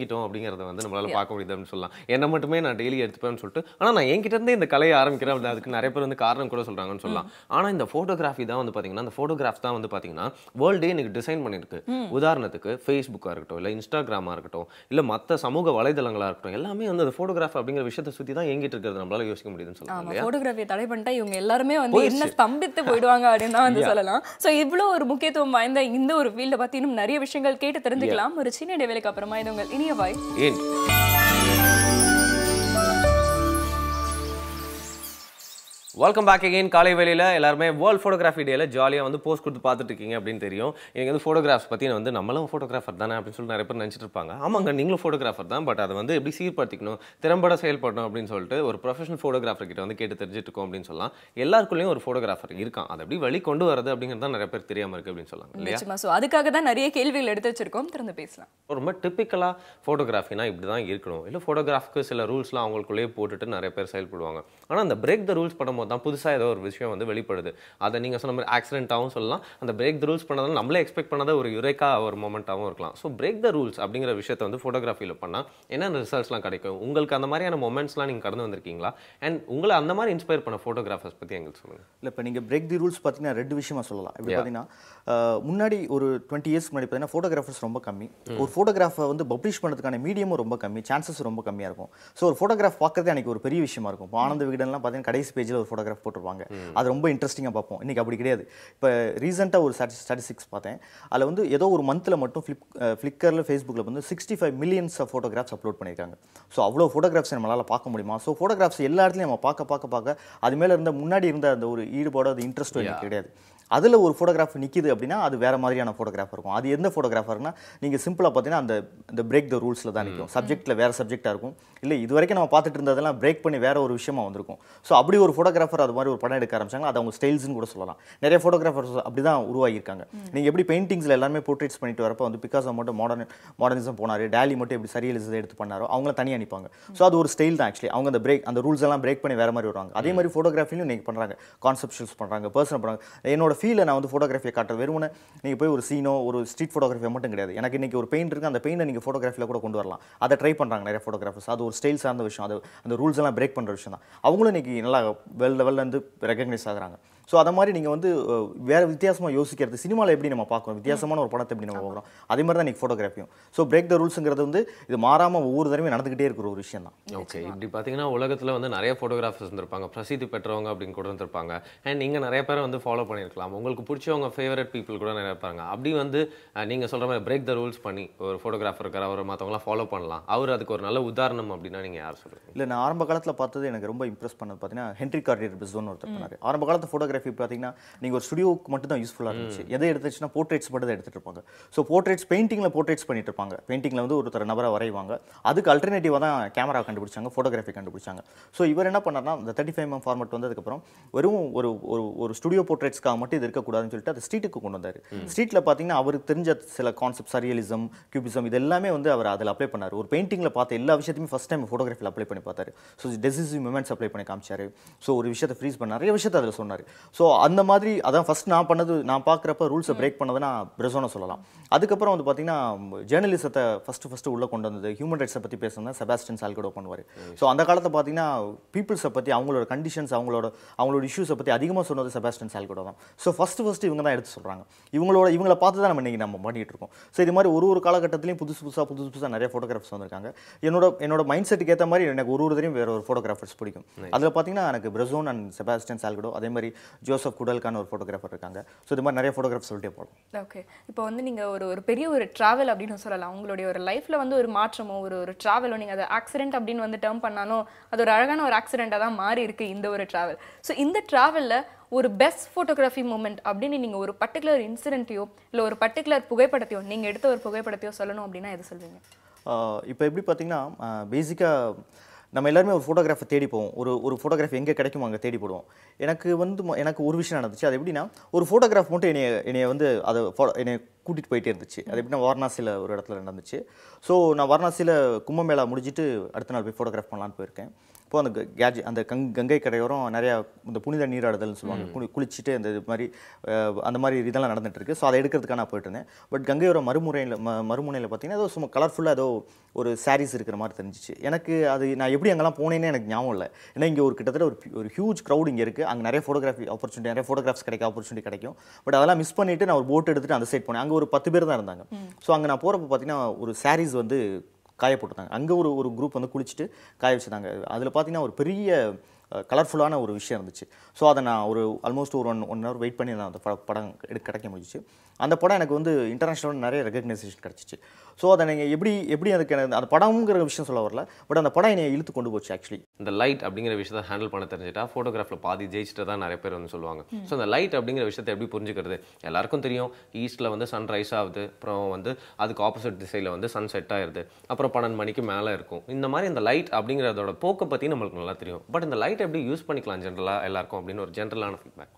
பண்ணிட்டோம் அப்படிங்கிறத வந்து நம்மளால பார்க்க முடியுது அப்படின்னு சொல்லலாம். என்ன மட்டுமே நான் டெய்லி எடுத்துப்பேன்னு சொல்லிட்டு ஆனால் நான் என்கிட்ட இருந்தே இந்த கலையை ஆரம்பிக்கிறேன் அப்படி அதுக்கு நிறைய பேர் வந்து காரணம் கூட சொல்கிறாங்கன்னு சொல்லலாம். ஆனால் இந்த ஃபோட்டோகிராஃபி தான் வந்து பார்த்தீங்கன்னா அந்த ஃபோட்டோகிராஃப் தான் வந்து பார்த்தீங்கன்னா வேர்ல்டே எனக்கு டிசைன் பண்ணியிருக்கு. உதாரணத்துக்கு ஃபேஸ்புக்காக இருக்கட்டும் இல்லை இன்ஸ்டாகிராமாக இருக்கட்டும் இல்லை மற்ற சமூக வலைதளங்களாக இருக்கட்டும் எல்லாமே வந்து அந்த ஃபோட்டோகிராஃப் அப்படிங்கிற விஷயத்தை சுற்றி தான் எங்கிட்டு இருக்கிறது நம்மளால யோசிக்க முடியுதுன்னு சொல்லலாம். ஃபோட்டோகிராஃபியை தடை பண்ணிட்டா இவங்க எல்லாருமே வந்து என்ன ஸ்தம்பித்து போயிடுவாங்க அப்படின்னு தான் வந்து சொல்லலாம். ஸோ இவ்வளோ ஒரு முக்கியத்துவம் வாய்ந்த இந்த ஒரு ஃபீல்டை பற்றி இன்னும் நிறைய விஷயங்கள் கேட்டு தெரிஞ்சுக்கலாம். ஒரு சின்ன இடைவேளைக்கு அப்புறமா இது உங்கள் இனியவாய் ஏன் வெல்கம் பேக் அகெயின். காலை வேளையில் எல்லாருமே வேர்ல்ட் ஃபோட்டோகிராஃபி டேல ஜாலியாக வந்து போஸ்ட் கொடுத்து பார்த்துட்டு இருக்கீங்க அப்படின்னு தெரியும். எனக்கு வந்து ஃபோட்டோகிராஃப்ஸ் பற்றி வந்து நம்மளும் ஃபோட்டோகிராஃபர் தானே அப்படின்னு சொல்லி நிறைய பேர் நினச்சிட்டு இருப்பாங்க. ஆமாங்க நீங்களும் ஃபோட்டோகிராஃபர் தான், பட் அதை வந்து எப்படி சீர்படுத்திக்கணும் திறம்பட செயல்படணும் அப்படின்னு சொல்லிட்டு ஒரு ப்ரொஃபஷனல் ஃபோட்டோகிராஃபர் கிட்ட வந்து கேட்டு தெரிஞ்சுட்டு இருக்கோம் அப்படின்னு சொல்லலாம். எல்லாருக்குள்ளேயும் ஒரு ஃபோட்டோகிராஃபர் இருக்கான், அதை எப்படி வெளி கொண்டு வரது அப்படிங்கிறது தான் நிறைய பேர் தெரியாமல் இருக்குது அப்படின்னு சொல்லலாம் இல்லையா? ஸோ அதுக்காக தான் நிறைய கேள்விகள் எடுத்து வச்சிருக்கோம், திறந்து பேசலாம். ரொம்ப டிப்பிக்கலாக ஃபோட்டோகிராஃபினா இப்படி தான் இருக்கணும், இல்லை ஃபோட்டோகிராஃப்க்கு சில ரூல்ஸ்லாம் அவங்களுக்குள்ளேயே போட்டுட்டு நிறைய பேர் செயல்படுவாங்க. ஆனால் அந்த பிரேக் த ரூல்ஸ் பண்ணும்போது தான் புதுசாக ஏதோ ஒரு விஷயம் வந்து வெளிப்படுது. அதை நீங்கள் சொன்ன மாதிரி ஆக்சிடென்ட்டாகவும் சொல்லலாம், அந்த பிரேக் த ரூல்ஸ் பண்ணதால் நம்மளே எக்ஸ்பெக்ட் பண்ணாத ஒரு யுரேக்கா ஒரு மொமெண்ட்டாகவும் இருக்கலாம். ஸோ பிரேக் த ரூல்ஸ் அப்படிங்கிற விஷயத்தை வந்து ஃபோட்டோகிராஃபியில் பண்ணால் என்னென்ன ரிசல்ட்ஸ்லாம் கிடைக்கும்? உங்களுக்கு அந்த மாதிரியான மொமெண்ட்ஸ்லாம் நீங்கள் கடந்து வந்திருக்கீங்களா? அண்ட் உங்களை அந்த மாதிரி இன்ஸ்பயர் பண்ண ஃபோட்டோகிராஃபர்ஸ் பற்றி எங்களுக்கு சொல்லுங்கள். இல்லை இப்போ நீங்கள் பிரேக் தி ரூல்ஸ் பார்த்தீங்கன்னா ரெண்டு விஷயமா சொல்லலாம். இப்படி பார்த்தீங்கன்னா முன்னாடி ஒரு டுவெண்ட்டி இயர்ஸ்க்கு முன்னாடி பார்த்தீங்கன்னா ஃபோட்டோகிராஃபர்ஸ் ரொம்ப கம்மி, ஒரு ஃபோட்டோகிராஃபை வந்து பப்ளிஷ் பண்ணுறதுக்கான மீடியமும் ரொம்ப கம்மி, சான்சஸ் ரொம்ப கம்மியாக இருக்கும். ஸோ ஒரு ஃபோட்டோகிராஃப் பார்க்கறதே எனக்கு ஒரு பெரிய விஷயமா இருக்கும். இப்போ ஆனந்த விகடன்லாம் பார்த்தீங்கன்னா கடைசி பேஜில் ஒரு ஃபோட்டோகிராஃப் போட்டிருப்பாங்க, அது ரொம்ப இன்ட்ரெஸ்டிங்காக பார்ப்போம். இன்றைக்கி அப்படி கிடையாது. இப்போ ரீசெண்டாக ஒரு ஸ்டாட்டிஸ்டிக்ஸ் பார்த்தேன், அதில் வந்து ஏதோ ஒரு மந்தில் மட்டும் ஃப்ளிப் ஃப்ளிக்கரில் ஃபேஸ்புக்கில் வந்து sixty five millions of photographs upload பண்ணியிருக்காங்க. ஸோ அவ்வளோ ஃபோட்டோகிராஃப்ஸ் நம்மளால் பார்க்க முடியுமா? ஸோ ஃபோட்டோகிராஃப்ஸ் எல்லா இடத்துலையும் நம்ம பார்க்க பார்க்க பார்க்க அது மேலே இருந்த முன்னாடி இருந்த அந்த ஒரு ஈடுபாடு அது இன்ட்ரெஸ்ட்டும் எனக்கு கிடையாது. அதில் ஒரு ஃபோட்டோகிராஃப் நிற்கிது அப்படின்னா அது வேறு மாதிரியான ஃபோட்டோகிராஃப் இருக்கும். அது எந்த ஃபோட்டோகிராஃபர்னா நீங்கள் சிம்பிளாக பார்த்தீங்கன்னா அந்த இந்த பிரேக் த ரூல்ஸில் தான் நிற்கும். சப்ஜெக்ட்டில் வேறு சப்ஜெக்டாக இருக்கும், இல்லை இது வரைக்கும் நம்ம பார்த்துட்டு இருந்ததெல்லாம் பிரேக் பண்ணி வேறு ஒரு விஷயமா வந்திருக்கும். ஸோ அப்படி ஒரு ஃபோட்டோகிராஃபர் அது மாதிரி ஒரு படம் எடுக்க ஆரம்பிச்சாங்க, அது அவங்க ஸ்டைல்ஸ்னு கூட சொல்லலாம். நிறைய ஃபோட்டோகிராஃபர்ஸ் அப்படி தான் உருவாகியிருக்காங்க. நீங்கள் எப்படி பெயிண்டிங்ஸில் எல்லாமே போர்ட்ரேட்ஸ் பண்ணிட்டு வரப்போ வந்து பிகாசோ மட்டும் மாடர்ன் மாடர்னிசம் போனார், டேலி மட்டும் எப்படி சரியலிசத்தை எடுத்து பண்ணாரோ அவங்கள தனியாக அனுப்பாங்க. ஸோ அது ஒரு ஸ்டைல் தான் ஆக்சுவலி. அவங்க அந்த பிரேக் அந்த ரூல்ஸ் எல்லாம் பிரேக் பண்ணி வேறு மாதிரி வருவாங்க. அதே மாதிரி ஃபோட்டோகிராஃபிலையும் நீங்கள் பண்ணுறாங்க, கான்செப்ஷுவல்ஸ் பண்ணுறாங்க, பர்சனல் பண்ணுறாங்க. என்னோட ஃபீலை நான் வந்து ஃபோட்டோகிராஃபி காட்டுறது வெறுமனே நீங்கள் போய் ஒரு சீனோ ஒரு ஸ்ட்ரீட் ஃபோட்டோகிராஃபி மட்டும் கிடையாது. எனக்கு இன்றைக்கி ஒரு பெயிண்ட் இருக்குது, அந்த பெயிண்டை நீங்கள் ஃபோட்டோகிராஃபியில் கூட கொண்டு வரலாம். அதை ட்ரை பண்ணுறாங்க நிறைய ஃபோட்டோகிராஃபர்ஸ். அது ஒரு ஸ்டைல் சார்ந்த விஷயம், அது அந்த ரூல்ஸ் எல்லாம் பிரேக் பண்ணுற விஷயம் தான். அவங்களும் இன்றைக்கி நல்லா வெல் லெவலில் வந்து ரெகக்னைஸ் ஆகுறாங்க. ஸோ அதை மாதிரி நீங்கள் வந்து வேறு வித்தியாசமாக யோசிக்கிறது, சினிமாவில் எப்படி நம்ம பார்க்குறோம், வித்தியாசமான ஒரு படத்தை எப்படி நம்ம பார்க்குறோம், அதே மாதிரி தான் நீங்கள் ஃபோட்டோகிராஃபியும். ஸோ பிரேக் த ரூல்ஸுங்கிறது வந்து இது மாறாமல் ஒவ்வொரு தடவையும் நடந்துகிட்டே இருக்கிற ஒரு விஷயம் தான். ஓகே, இப்படி பார்த்தீங்கன்னா உலகத்தில் வந்து நிறைய ஃபோட்டோகிராஃபர்ஸ் இருந்திருப்பாங்க, பிரசித்தி பெற்றவங்க அப்படின்னு கூட இருந்திருப்பாங்க. அண்ட் நீங்கள் நிறைய பேரை வந்து ஃபாலோ பண்ணியிருக்கலாம், உங்களுக்கு பிடிச்சவங்க ஃபேவரட் பீப்புள் கூட நிறைய இருப்பாங்க. அப்படி வந்து நீங்கள் சொல்கிற மாதிரி பிரேக் த ரூல்ஸ் பண்ணி ஒரு ஃபோட்டோகிராஃபர் இருக்கார், அவர் மற்றவங்களாம் ஃபாலோ பண்ணலாம், அவர் அதுக்கு ஒரு நல்ல உதாரணம் அப்படின்னா நீங்கள் யார் சொல்லுங்கள்? இல்லை நான் ஆரம்ப காலத்தில் பார்த்தது எனக்கு ரொம்ப இம்ப்ரெஸ் பண்ணது பார்த்தீங்கன்னா ஹென்ரி கார்டியர் பிஸ்டோன்னு ஒருத்தர் பண்ணார். ஆரம்ப காலத்து ஃபோட்டோகிராஃபி பார்த்தீங்கன்னா நீங்கள் ஒரு ஸ்டுடியோக்கு மட்டும் தான் யூஸ்ஃபுல்லாக இருந்துச்சு. எதை எடுத்துச்சுன்னா போர்ட்ரேட்ஸ் மட்டும் தான் எடுத்துகிட்டு இருப்பாங்க. ஸோ போர்ட்ரேட்ஸ் பெயிண்டிங்கில் போர்ட்ரேட்ஸ் பண்ணிட்டு இருப்பாங்க. பெயிண்டிங்கில் வந்து ஒருத்தர் நபரை வரைவாங்க. அதுக்கு அல்டர்னேட்டிவாக தான் கேமரா கண்டுபிடிச்சாங்க, ஃபோட்டோகிராஃபி கண்டுபிடிச்சாங்க. ஸோ இவர் என்ன பண்ணார்னா இந்த தேர்ட்டி ஃபைவ் எம் ஃபார்மெட் வந்ததுக்கப்புறம் வெறும் ஒரு ஒரு ஒரு ஸ்டுடியோ போர்ட்ரேட்ஸ்க்காக மட்டும் இது இருக்கக்கூடாதுன்னு சொல்லிட்டு அதை ஸ்ட்ரீட்டுக்கு கொண்டு வந்தார். ஸ்ட்ரீட்டில் பார்த்தீங்கன்னா அவருக்கு தெரிஞ்ச சில கான்செப்ட், சரியலிசம், கியூபிசம், இது எல்லாமே வந்து அவர் அதில் அப்ளை பண்ணார். ஒரு பெயிண்டிங்கில் பார்த்த எல்லா விஷயத்தையுமே ஃபஸ்ட் டைம் ஃபோட்டோகிராஃபியில் அப்ளை பண்ணி பார்த்தாரு. ஸோ டெசிசிவ் மூமெண்ட்ஸ் அப்ளை பண்ணி காமிச்சார். ஸோ ஒரு விஷயத்தை ஃப்ரீஸ் பண்ண நிறைய விஷயத்தை அதில் சொன்னார். ஸோ அந்த மாதிரி அதான் ஃபஸ்ட் நான் பண்ணது. நான் பார்க்குறப்ப ரூல்ஸை பிரேக் பண்ணதுன்னா பிரசோனை சொல்லலாம். அதுக்கப்புறம் வந்து பார்த்தீங்கன்னா ஜேர்னலிசத்தை ஃபஸ்ட்டு ஃபஸ்ட்டு உள்ளே கொண்டு வந்தது, ஹியூமன் ரைட்ஸை பற்றி பேசுனது செபாஸ்டியன் சால்கடோ பண்ணுவார். ஸோ அந்த காலத்தை பார்த்தீங்கன்னா பீப்புள்ஸை பற்றி, அவங்களோட கண்டிஷன்ஸ், அவங்களோட அவங்களோட இஷ்யூஸை பற்றி அதிகமாக சொன்னது செபாஸ்டியன் சால்கடோ தான். ஸோ ஃபஸ்ட்டு ஃபஸ்ட்டு இவங்க தான் எடுத்து சொல்கிறாங்க. இவங்களோட இவங்களை பார்த்து தான் நம்ம இன்றைக்கி நம்ம பண்ணிகிட்டு இருக்கோம். ஸோ இது மாதிரி ஒரு ஒரு காலகட்டத்திலையும் புதுசு புதுசாக புதுசு புதுசாக நிறைய ஃபோட்டோகிராஃபர்ஸ் வந்திருக்காங்க. என்னோட என்னோட மைண்ட் செட்டுக்கு ஏற்ற மாதிரி எனக்கு ஒரு ஒருத்தரையும் வேறு ஒரு ஃபோட்டோகிராஃபர்ஸ் பிடிக்கும். அதில் பார்த்தீங்கன்னா எனக்கு பிரசோன் அண்ட் செபாஸ்டியன் சால்கடோ, அதே மாதிரி ஜோசப் குடல்கான ஒரு ஃபோட்டோகிராஃபர் இருக்காங்க. ஸோ இது மாதிரி நிறைய ஃபோட்டோகிராஃப் சொல்லிட்டே போகலாம். ஓகே, இப்போ வந்து நீங்கள் ஒரு ஒரு பெரிய ஒரு ட்ராவல் அப்படின்னு சொல்லலாம். உங்களுடைய ஒரு லைஃப்பில் வந்து ஒரு மாற்றமோ ஒரு ஒரு ட்ராவலோ, நீங்கள் அதை ஆக்சிடென்ட் அப்படின்னு வந்து டேர்ம் பண்ணாலும் அது ஒரு அழகான ஒரு ஆக்சிடென்ட்டாக தான் மாறி இருக்கு இந்த ஒரு ட்ராவல். ஸோ இந்த ட்ராவலில் ஒரு பெஸ்ட் ஃபோட்டோகிராஃபி மூமெண்ட் அப்படின்னு நீங்கள் ஒரு பர்டிகுலர் இன்சிடென்ட்டையோ இல்லை ஒரு பர்டிகுலர் புகைப்படத்தையோ நீங்கள் எடுத்த ஒரு புகைப்படத்தையோ சொல்லணும் அப்படின்னா எது சொல்வீங்க? இப்போ எப்படி பார்த்தீங்கன்னா பேசிக்காக நம்ம எல்லாருமே ஒரு ஃபோட்டோகிராஃபை தேடி போவோம். ஒரு ஒரு ஃபோட்டோகிராஃப் எங்கே கிடைக்குமோ அங்கே தேடி போடுவோம். எனக்கு வந்து எனக்கு ஒரு விஷயம் நடந்துச்சு. அது எப்படின்னா ஒரு ஃபோட்டோகிராஃப் மட்டும் என்னைய என்னைய வந்து அதை ஃபோ என்னை கூட்டிகிட்டு போயிட்டே இருந்துச்சு. அது எப்படின்னா வாரணாசியில் ஒரு இடத்துல நடந்துச்சு. ஸோ நான் வாரணாசியில் கும்பமேளா முடிச்சுட்டு அடுத்த நாள் போய் ஃபோட்டோகிராஃப் பண்ணலான்னு போயிருக்கேன். இப்போ அந்த கேஜ் அந்த கங் கங்கை கரையோரம் நிறையா இந்த புனித நீராடுதல்னு சொல்லுவாங்க, குளி குளிச்சுட்டு அந்த இது மாதிரி அந்த மாதிரி இதெல்லாம் நடந்துட்டு இருக்கு. ஸோ அதை எடுக்கிறதுக்காக நான் போயிட்டு இருந்தேன். பட் கங்கையோர மறுமுறையில் ம மறுமுனையில் பார்த்தீங்கன்னா ஏதோ சும்மா கலர்ஃபுல்லாக ஏதோ ஒரு சாரீஸ் இருக்கிற மாதிரி தெரிஞ்சிச்சு எனக்கு. அது நான் எப்படி அங்கெல்லாம் போனேன்னு எனக்கு ஞாபகம் இல்லை. ஏன்னா இங்கே ஒரு கிட்டத்தட்ட ஒரு ஒரு ஹியூஜ் க்ரௌட் இங்கே இருக்குது. அங்கே நிறைய ஃபோட்டோகிராஃபி ஆப்பர்ச்சுனிட்டி, நிறைய ஃபோட்டோகிராஃப்ஸ் கிடைக்க ஆப்பர்ச்சுனிட்டி கிடைக்கும். பட் அதெல்லாம் மிஸ் பண்ணிவிட்டு நான் ஒரு போட் எடுத்துகிட்டு அந்த சைட் போனேன். அங்கே ஒரு பத்து பேர் தான் இருந்தாங்க. ஸோ அங்கே நான் போகிறப்ப பார்த்தீங்கன்னா ஒரு சாரீஸ் வந்து காய போட்டுருந்தாங்க. அங்கே ஒரு ஒரு குரூப் வந்து குளிச்சுட்டு காய வச்சுருந்தாங்க. அதில் பார்த்தீங்கன்னா ஒரு பெரிய கலர்ஃபுல்லான ஒரு விஷயம் இருந்துச்சு. ஸோ அதை நான் ஒரு ஆல்மோஸ்ட் ஒரு ஒன் ஒன் ஹவர் வெயிட் பண்ணி நான் அந்த படம் எடுக்க கிடைக்க முடிஞ்சிச்சு. அந்த படம் எனக்கு வந்து இன்டர்நேஷ்னல் நிறைய ரெகக்னைசேஷன் கிடச்சிச்சு. ஸோ அதை நீங்கள் எப்படி எப்படி அதுக்கு அந்த படம்ங்கிற விஷயம் சொல்ல வரல, பட் அந்த படம் என்னை இழுத்து கொண்டு போச்சு. ஆக்சுவலி இந்த லைட் அப்படிங்கிற விஷயத்தை ஹேண்டில் பண்ண தெரிஞ்சுட்டா ஃபோட்டோகிராஃபில் பாதி ஜெயிச்சுட்டு தான் நிறைய பேர் வந்து சொல்லுவாங்க. ஸோ அந்த லைட் அப்படிங்கிற விஷயத்தை எப்படி புரிஞ்சுக்கிறது? எல்லாருக்கும் தெரியும், ஈஸ்ட்டில் வந்து சன் ரைஸ் ஆகுது, அப்புறம் வந்து அதுக்கு ஆப்போசிட் திசையில் வந்து சன் செட் ஆயிடுது, அப்புறம் பன்னெண்டு மணிக்கு மேலே இருக்கும். இந்த மாதிரி இந்த லைட் அப்படிங்கிறதோட போக்கை பற்றி நம்மளுக்கு நல்லா தெரியும். பட் இந்த லைட் எப்படி யூஸ் பண்ணிக்கலாம் ஜென்ரலாக எல்லாருக்கும் அப்படின்னு ஒரு ஜென்ரலான ஃபீட்பேக்.